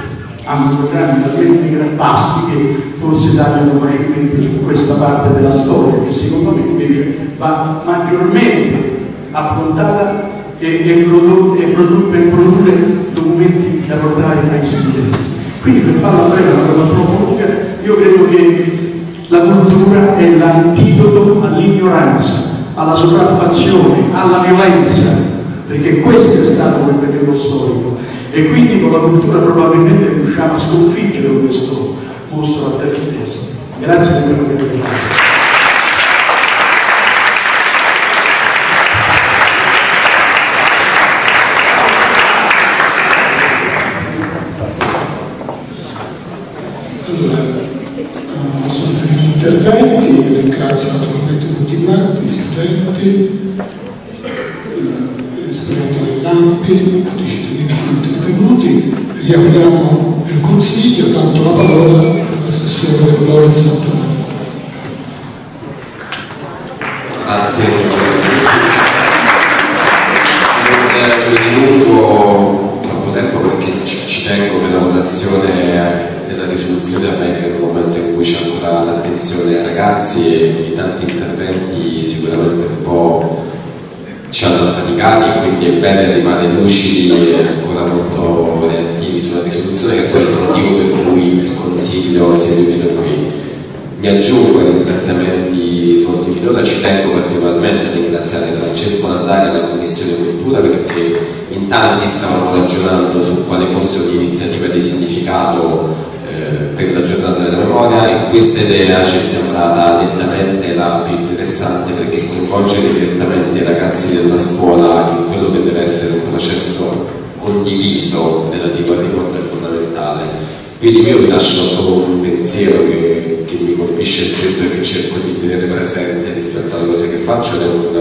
hanno programmi talmente vasti che forse tagliano facilmente su questa parte della storia, che secondo me invece va maggiormente affrontata e prodotta per produrre documenti da portare ai studenti. Quindi, per farla breve, una cosa troppo lunga, io credo che la cultura è l'antidoto all'ignoranza, alla sopraffazione, alla violenza, perché questo è stato quel periodo storico, e quindi con la cultura probabilmente riusciamo a sconfiggere questo mostro a testa. Grazie per quello che avete fatto. Sono finiti gli interventi, ringrazio naturalmente tutti quanti, studenti, esponenti dell'AMPI, tutti i cittadini sono intervenuti. Riapriamo il consiglio, dando la parola all'assessore Lorenzo Antonelli. Grazie, non dilungo troppo tempo perché ci tengo che la votazione della risoluzione avvenga in un momento in cui c'è ancora l'attenzione ai ragazzi, e i tanti interventi sicuramente un po' ci hanno affaticati, quindi è bene arrivare lucidi e ancora molto reattivi sulla risoluzione, che è poi il motivo per cui il Consiglio si è riunito qui. Mi aggiungo ai ringraziamenti svolti finora, ci tengo particolarmente a ringraziare Francesco Nandari della Commissione Cultura, perché in tanti stavano ragionando su quale fosse un'iniziativa di significato per la giornata della memoria, e questa idea ci è sembrata nettamente la più interessante, perché coinvolgere direttamente i ragazzi della scuola in quello che deve essere un processo condiviso relativo al ricordo è fondamentale. Quindi io vi lascio solo un pensiero che mi colpisce spesso e che cerco di tenere presente rispetto alle cose che faccio,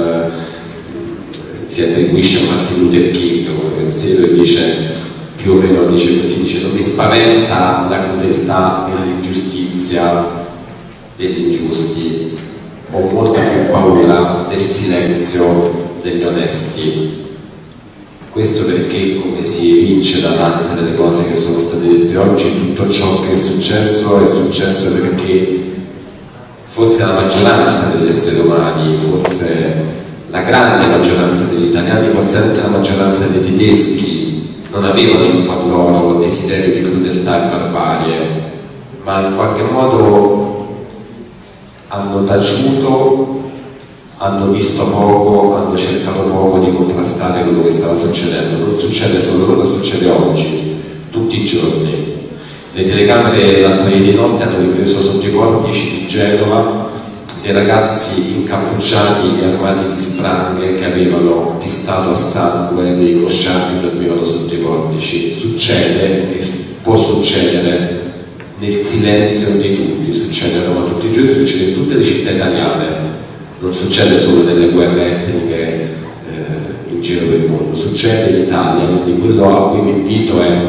si attribuisce a Martin Luther King come pensiero, e dice più o meno, dice così, dice: non mi spaventa la crudeltà e l'ingiustizia degli ingiusti, ho molta più paura del silenzio degli onesti. Questo perché, come si evince da tante delle cose che sono state dette oggi, tutto ciò che è successo perché forse la maggioranza degli esseri umani, forse la grande maggioranza degli italiani, forse anche la maggioranza dei tedeschi non avevano in cuor loro desiderio di crudeltà e barbarie, ma in qualche modo hanno taciuto, hanno visto poco, hanno cercato poco di contrastare quello che stava succedendo. Non succede solo ora, succede oggi, tutti i giorni. Le telecamere l'altro ieri notte hanno ripreso sotto i portici di Genova dei ragazzi incappucciati e armati di spranghe che avevano pistato a sangue dei cosciati che dormivano sotto i portici. Succede e può succedere nel silenzio di tutti, succede a Roma tutti i giorni, succede in tutte le città italiane, non succede solo nelle guerre etniche in giro per il mondo, succede in Italia. Quindi quello a cui vi invito è: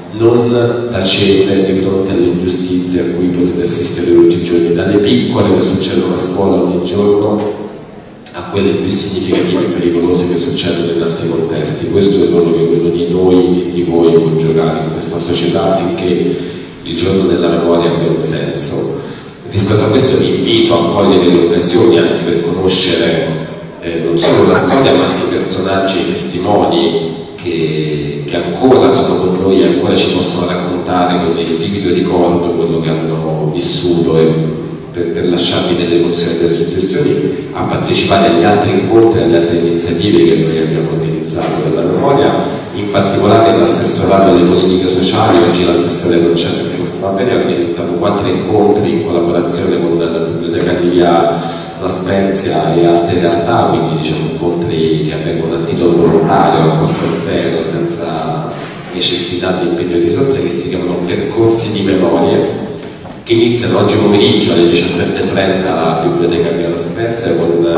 non tacete di fronte alle ingiustizie a cui potete assistere tutti i giorni, dalle piccole che succedono a scuola ogni giorno a quelle più significative e pericolose che succedono in altri contesti. Questo è il ruolo che ognuno di noi e di voi può giocare in questa società affinché il giorno della memoria abbia un senso. Rispetto a questo vi invito a cogliere le occasioni anche per conoscere non solo la storia, ma anche i personaggi e i testimoni che ancora sono con noi e ancora ci possono raccontare con il vivido ricordo quello che hanno vissuto, e per lasciarvi delle emozioni e delle suggestioni, a partecipare agli altri incontri e alle altre iniziative che noi abbiamo organizzato per la memoria, in particolare l'assessorato alle politiche sociali. Oggi l'assessore non c'è perché non stava bene, ha organizzato 4 incontri in collaborazione con la biblioteca di via La Spezia e altre realtà, quindi diciamo incontri che avvengono a titolo volontario, a costo zero, senza necessità di impegno di risorse, che si chiamano percorsi di memorie, che iniziano oggi pomeriggio alle 17:30 alla biblioteca di via La Spezia con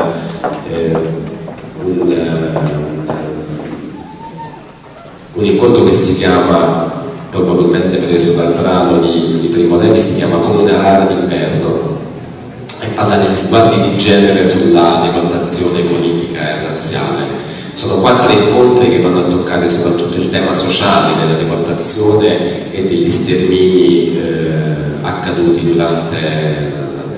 un incontro che si chiama, probabilmente preso dal brano di Primo Levi, si chiama Come una rara d'inverno, e parla degli sguardi di genere sulla devalutazione politica e razziale. Sono sono 4 incontri che vanno a toccare soprattutto il tema sociale della deportazione e degli stermini accaduti durante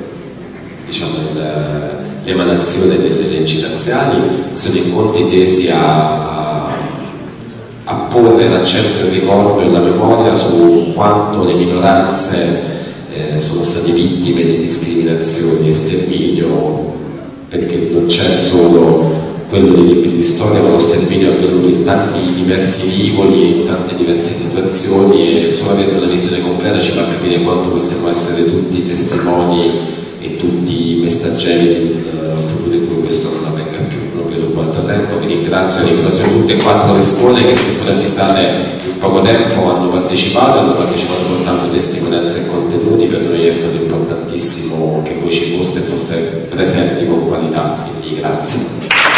l'emanazione delle leggi razziali. Sono incontri tesi a porre l'accento del ricordo e la memoria su quanto le minoranze sono state vittime di discriminazioni e sterminio, perché non c'è solo quello dei libri di storia, ma lo sterminio è avvenuto in tanti diversi rivoli, in tante diverse situazioni, e solo avendo una visione completa ci fa capire quanto possiamo essere tutti testimoni e tutti messaggeri di un futuro in cui questo non avvenga più. Non vedo molto tempo, vi ringrazio tutte e 4 le scuole che, seppur avvisate in poco tempo, hanno partecipato portando testimonianze e contenuti. Per noi è stato importantissimo che voi ci foste presenti con qualità, quindi grazie.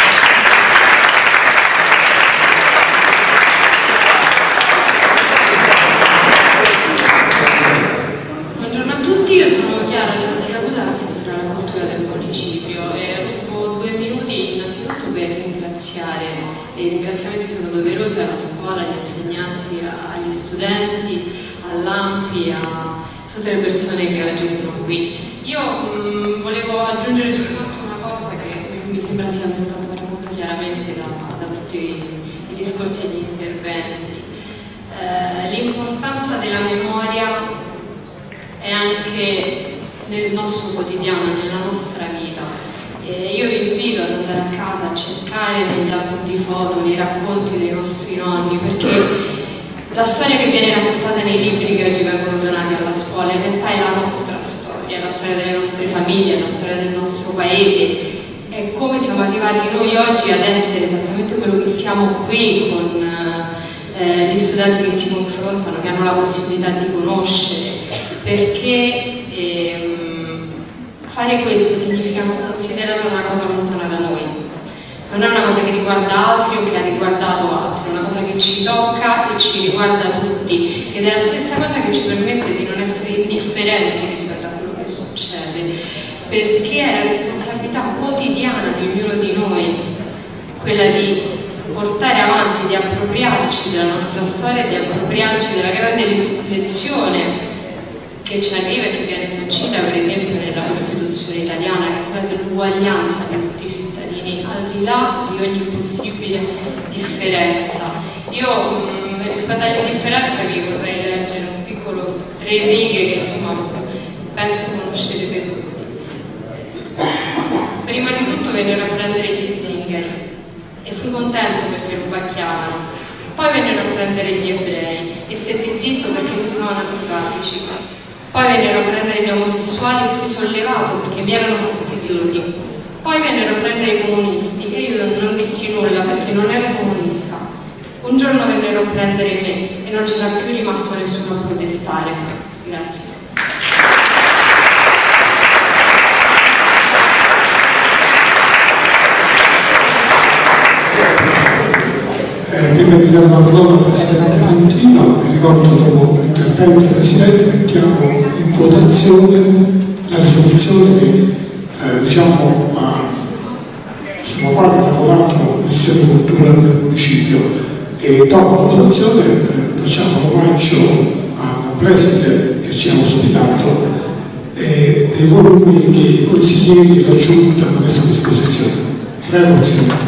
E i ringraziamenti sono doverosi alla scuola, agli insegnanti, agli studenti, all'AMPI, a tutte le persone che oggi sono qui. Io volevo aggiungere soltanto una cosa che mi sembra sia venuta molto chiaramente da tutti i discorsi e gli interventi. L'importanza della memoria è anche nel nostro quotidiano, nella nostra vita. Io vi invito ad andare a casa a cercare negli album di foto, nei racconti dei nostri nonni, perché la storia che viene raccontata nei libri che oggi vengono donati alla scuola in realtà è la nostra storia, la storia delle nostre famiglie, la storia del nostro paese. È come siamo arrivati noi oggi ad essere esattamente quello che siamo qui, con gli studenti che si confrontano, che hanno la possibilità di conoscere, perché fare questo significa non considerare una cosa lontana da noi, non è una cosa che riguarda altri o che ha riguardato altri, è una cosa che ci tocca e ci riguarda tutti, ed è la stessa cosa che ci permette di non essere indifferenti rispetto a quello che succede, perché è la responsabilità quotidiana di ognuno di noi quella di portare avanti, di appropriarci della nostra storia, di appropriarci della grande lezione che ci arriva e che viene sancita per esempio nella Costituzione italiana, che è quella dell'uguaglianza di tutti i cittadini, al di là di ogni possibile differenza. Io rispetto all'indifferenza vi vorrei leggere un piccolo 3 righe che insomma penso conoscerete tutti. Prima di tutto vennero a prendere gli zingari e fui contento perché lo bacchiavano. Poi vennero a prendere gli ebrei e stetti zitto perché mi stavano antipatici. Poi vennero a prendere gli omosessuali e fui sollevato perché mi erano fastidiosi. Poi vennero a prendere i comunisti e io non dissi nulla perché non ero comunista. Un giorno vennero a prendere me e non c'era più rimasto nessuno a protestare. Grazie. Prima di dare la parola al Presidente Fantino, vi ricordo dopo l'intervento del Presidente mettiamo in votazione la risoluzione che sulla quale ha lavorato la Commissione Cultura del Municipio, e dopo la votazione facciamo l'omaggio al preside che ci ha ospitato e dei volumi che i consiglieri della Giunta hanno messo a disposizione. Prego, Presidente.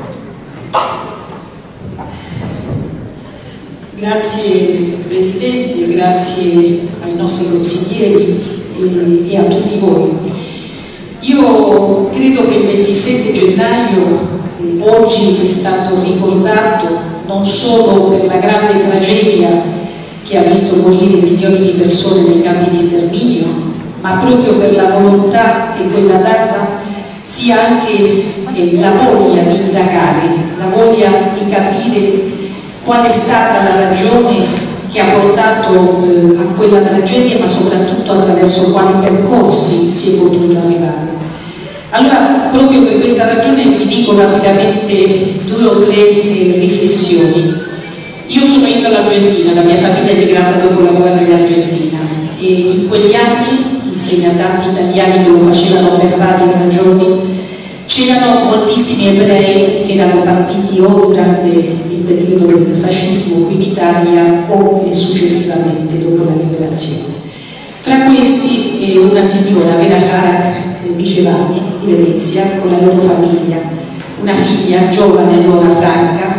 Grazie Presidente, grazie ai nostri consiglieri e a tutti voi. Io credo che il 27 gennaio oggi è stato ricordato non solo per la grande tragedia che ha visto morire milioni di persone nei campi di sterminio, ma proprio per la volontà che quella data sia anche la voglia di indagare, la voglia di capire qual è stata la ragione che ha portato a quella tragedia, ma soprattutto attraverso quali percorsi si è potuto arrivare. Allora, proprio per questa ragione vi dico rapidamente 2 o 3 riflessioni. Io sono italo-argentina, la mia famiglia è emigrata dopo la guerra in Argentina e in quegli anni, insieme a tanti italiani che lo facevano per varie ragioni, C'erano moltissimi ebrei che erano partiti o durante il periodo del fascismo qui in Italia o successivamente dopo la liberazione. Fra questi una signora, Vera Harak Vicevani di Venezia, con la loro famiglia, una figlia giovane allora franca,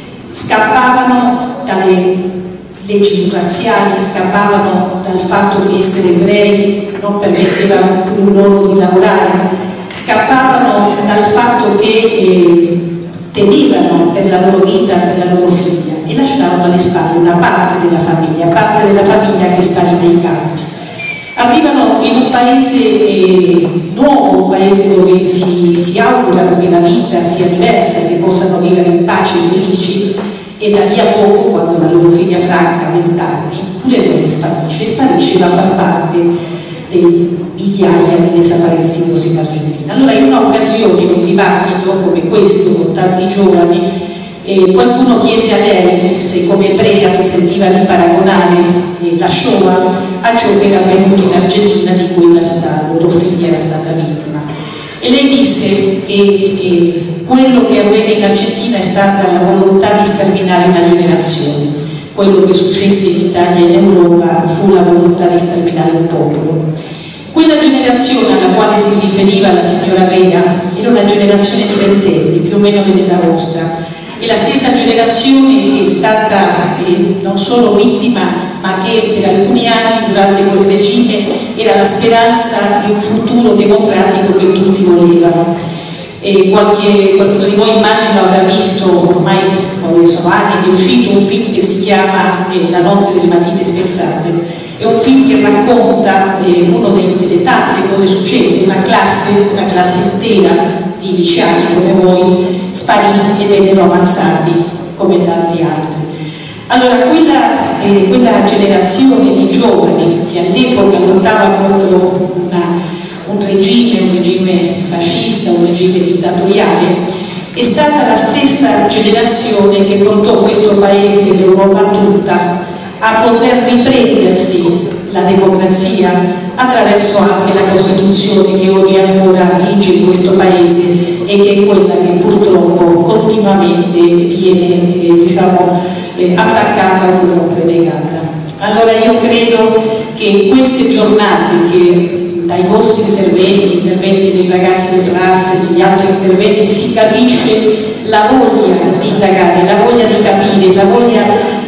scappavano dalle leggi razziali, scappavano dal fatto che essere ebrei non permetteva più loro di lavorare, scappavano dal fatto che temevano per la loro vita, per la loro figlia, e lasciavano alle spalle una parte della famiglia che sparì nei campi. Arrivano in un paese nuovo, un paese dove si augurano che la vita sia diversa, che possano vivere in pace e felici, e da lì a poco, quando la loro figlia Franca ha 20 anni, pure lei sparisce da far parte dei migliaia di desaparecidos in Argentina. Allora in un'occasione, in un dibattito come questo con tanti giovani, qualcuno chiese a lei se come ebrea si sentiva di paragonare la Shoah a ciò che era avvenuto in Argentina, di cui la loro figlia era stata vittima. E lei disse che quello che avvenne in Argentina è stata la volontà di sterminare una generazione. Quello che successe in Italia e in Europa fu la volontà di sterminare un popolo. Quella generazione alla quale si riferiva la signora Vera era una generazione di ventenni, più o meno dell'età vostra, e la stessa generazione che è stata non solo vittima, ma che per alcuni anni durante quel regime era la speranza di un futuro democratico che tutti volevano. Qualcuno di voi immagino avrà visto, ormai sono anni che è uscito un film che si chiama La notte delle matite spezzate. È un film che racconta una delle tante cose successe. Una classe intera di liceani come voi sparì e vennero ammazzati come tanti altri. Allora quella generazione di giovani che all'epoca lottava contro un regime fascista, un regime dittatoriale, è stata la stessa generazione che portò questo paese e l'Europa tutta a poter riprendersi la democrazia attraverso anche la Costituzione che oggi ancora vige in questo paese e che è quella che purtroppo continuamente viene attaccata o comunque negata. Allora io credo che queste giornate, che dai vostri interventi dei ragazzi di classe, degli altri interventi, si capisce la voglia di indagare, la voglia di capire, la voglia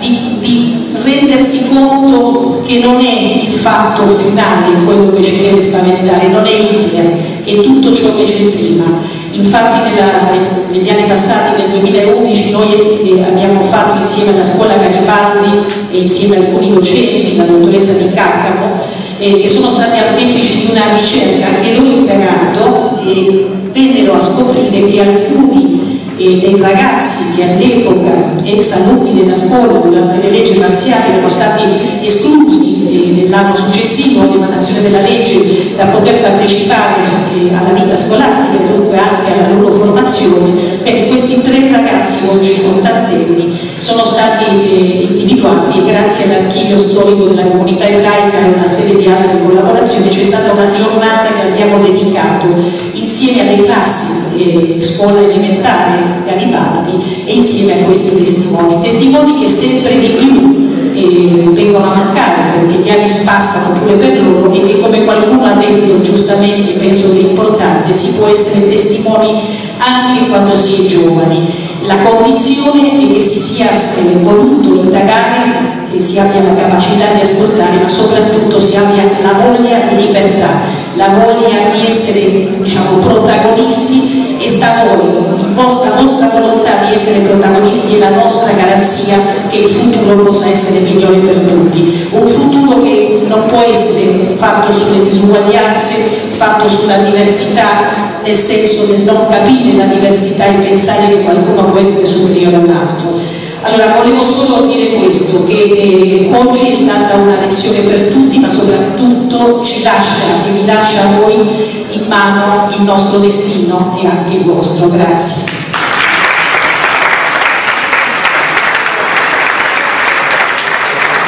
di rendersi conto che non è il fatto finale quello che ci deve spaventare, non è Hitler, è tutto ciò che c'è prima. Infatti negli anni passati, nel 2011, noi abbiamo fatto insieme alla scuola Garibaldi e insieme a alcuni docenti, la dottoressa Di Caccamo, che sono stati artefici di una ricerca che loro indagando vennero a scoprire che alcuni dei ragazzi che all'epoca, ex alunni della scuola durante le leggi razziali, erano stati esclusi nell'anno successivo all'emanazione della legge da poter partecipare alla vita scolastica e dunque anche alla loro formazione. Questi 3 ragazzi oggi ottantenni sono stati individuati e grazie all'archivio storico della comunità ebraica e una serie di altre collaborazioni c'è stata una giornata che abbiamo dedicato insieme alle classi scuola elementare Garibaldi e insieme a questi testimoni che sempre di più vengono a mancare perché gli anni passano pure per loro e che, come qualcuno ha detto giustamente, penso che è importante, si può essere testimoni anche quando si è giovani. La condizione è che si sia voluto indagare e si abbia la capacità di ascoltare, ma soprattutto si abbia la voglia di libertà, la voglia di essere, protagonisti, e sta a voi, la vostra volontà di essere protagonisti è la nostra garanzia che il futuro possa essere migliore per tutti. Un futuro che non può essere fatto sulle disuguaglianze, fatto sulla diversità, nel senso del non capire la diversità e pensare che qualcuno può essere superiore a un altro. Allora volevo solo dire questo, che oggi è stata una lezione per tutti, ma soprattutto ci lascia e vi lascia a voi in mano il nostro destino e anche il vostro. Grazie.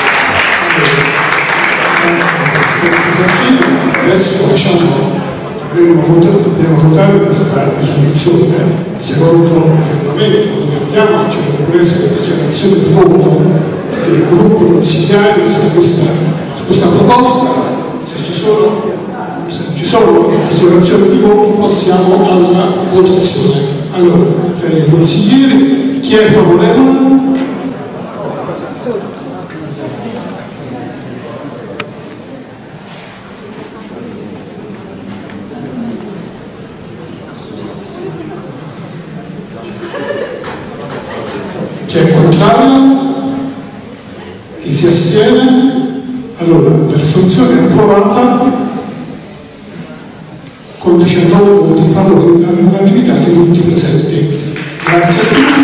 Grazie Presidente Fortino. Adesso facciamo la dobbiamo votare questa risoluzione secondo il regolamento, dove abbiamo che ci può essere una dichiarazione di voto dei gruppi consigliari su questa proposta. Se ci sono dichiarazioni di voto passiamo alla votazione. Allora, prego consiglieri, chi è favorevole? Chi è contrario? Chi si astiene? Allora, la risoluzione è approvata con 19 voti favorevoli all'unanimità di tutti i presenti. Grazie a tutti.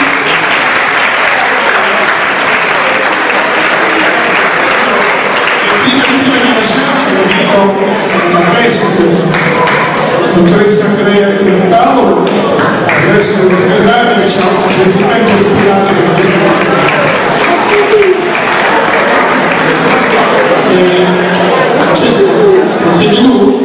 Prima di lasciarci lo dico alla preside, dottoressa Crea al tavolo, il resto del segretario che ci ha gentilmente ospitato per questa cosa. Francesco, consigli tu?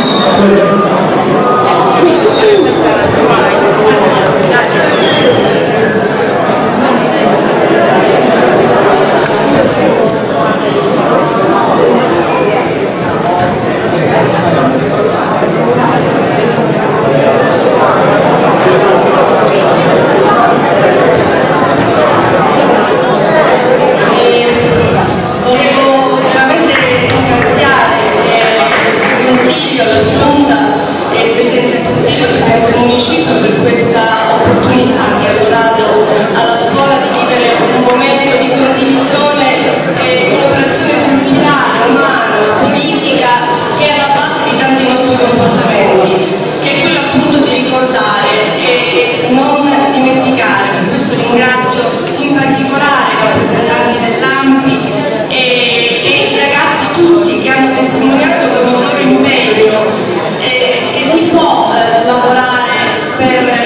Volevo veramente ringraziare il Consiglio, la Giunta e il Presidente del Consiglio, il Presidente del Municipio per questa opportunità che hanno dato alla scuola di vivere un momento di condivisione e un'operazione culturale, umana, politica che è alla base di tanti nostri comportamenti, che è quello appunto di ricordare e non dimenticare. Per questo ringrazio in particolare i rappresentanti dell'AMPI e i ragazzi tutti che hanno testimoniato con il loro impegno che si può lavorare per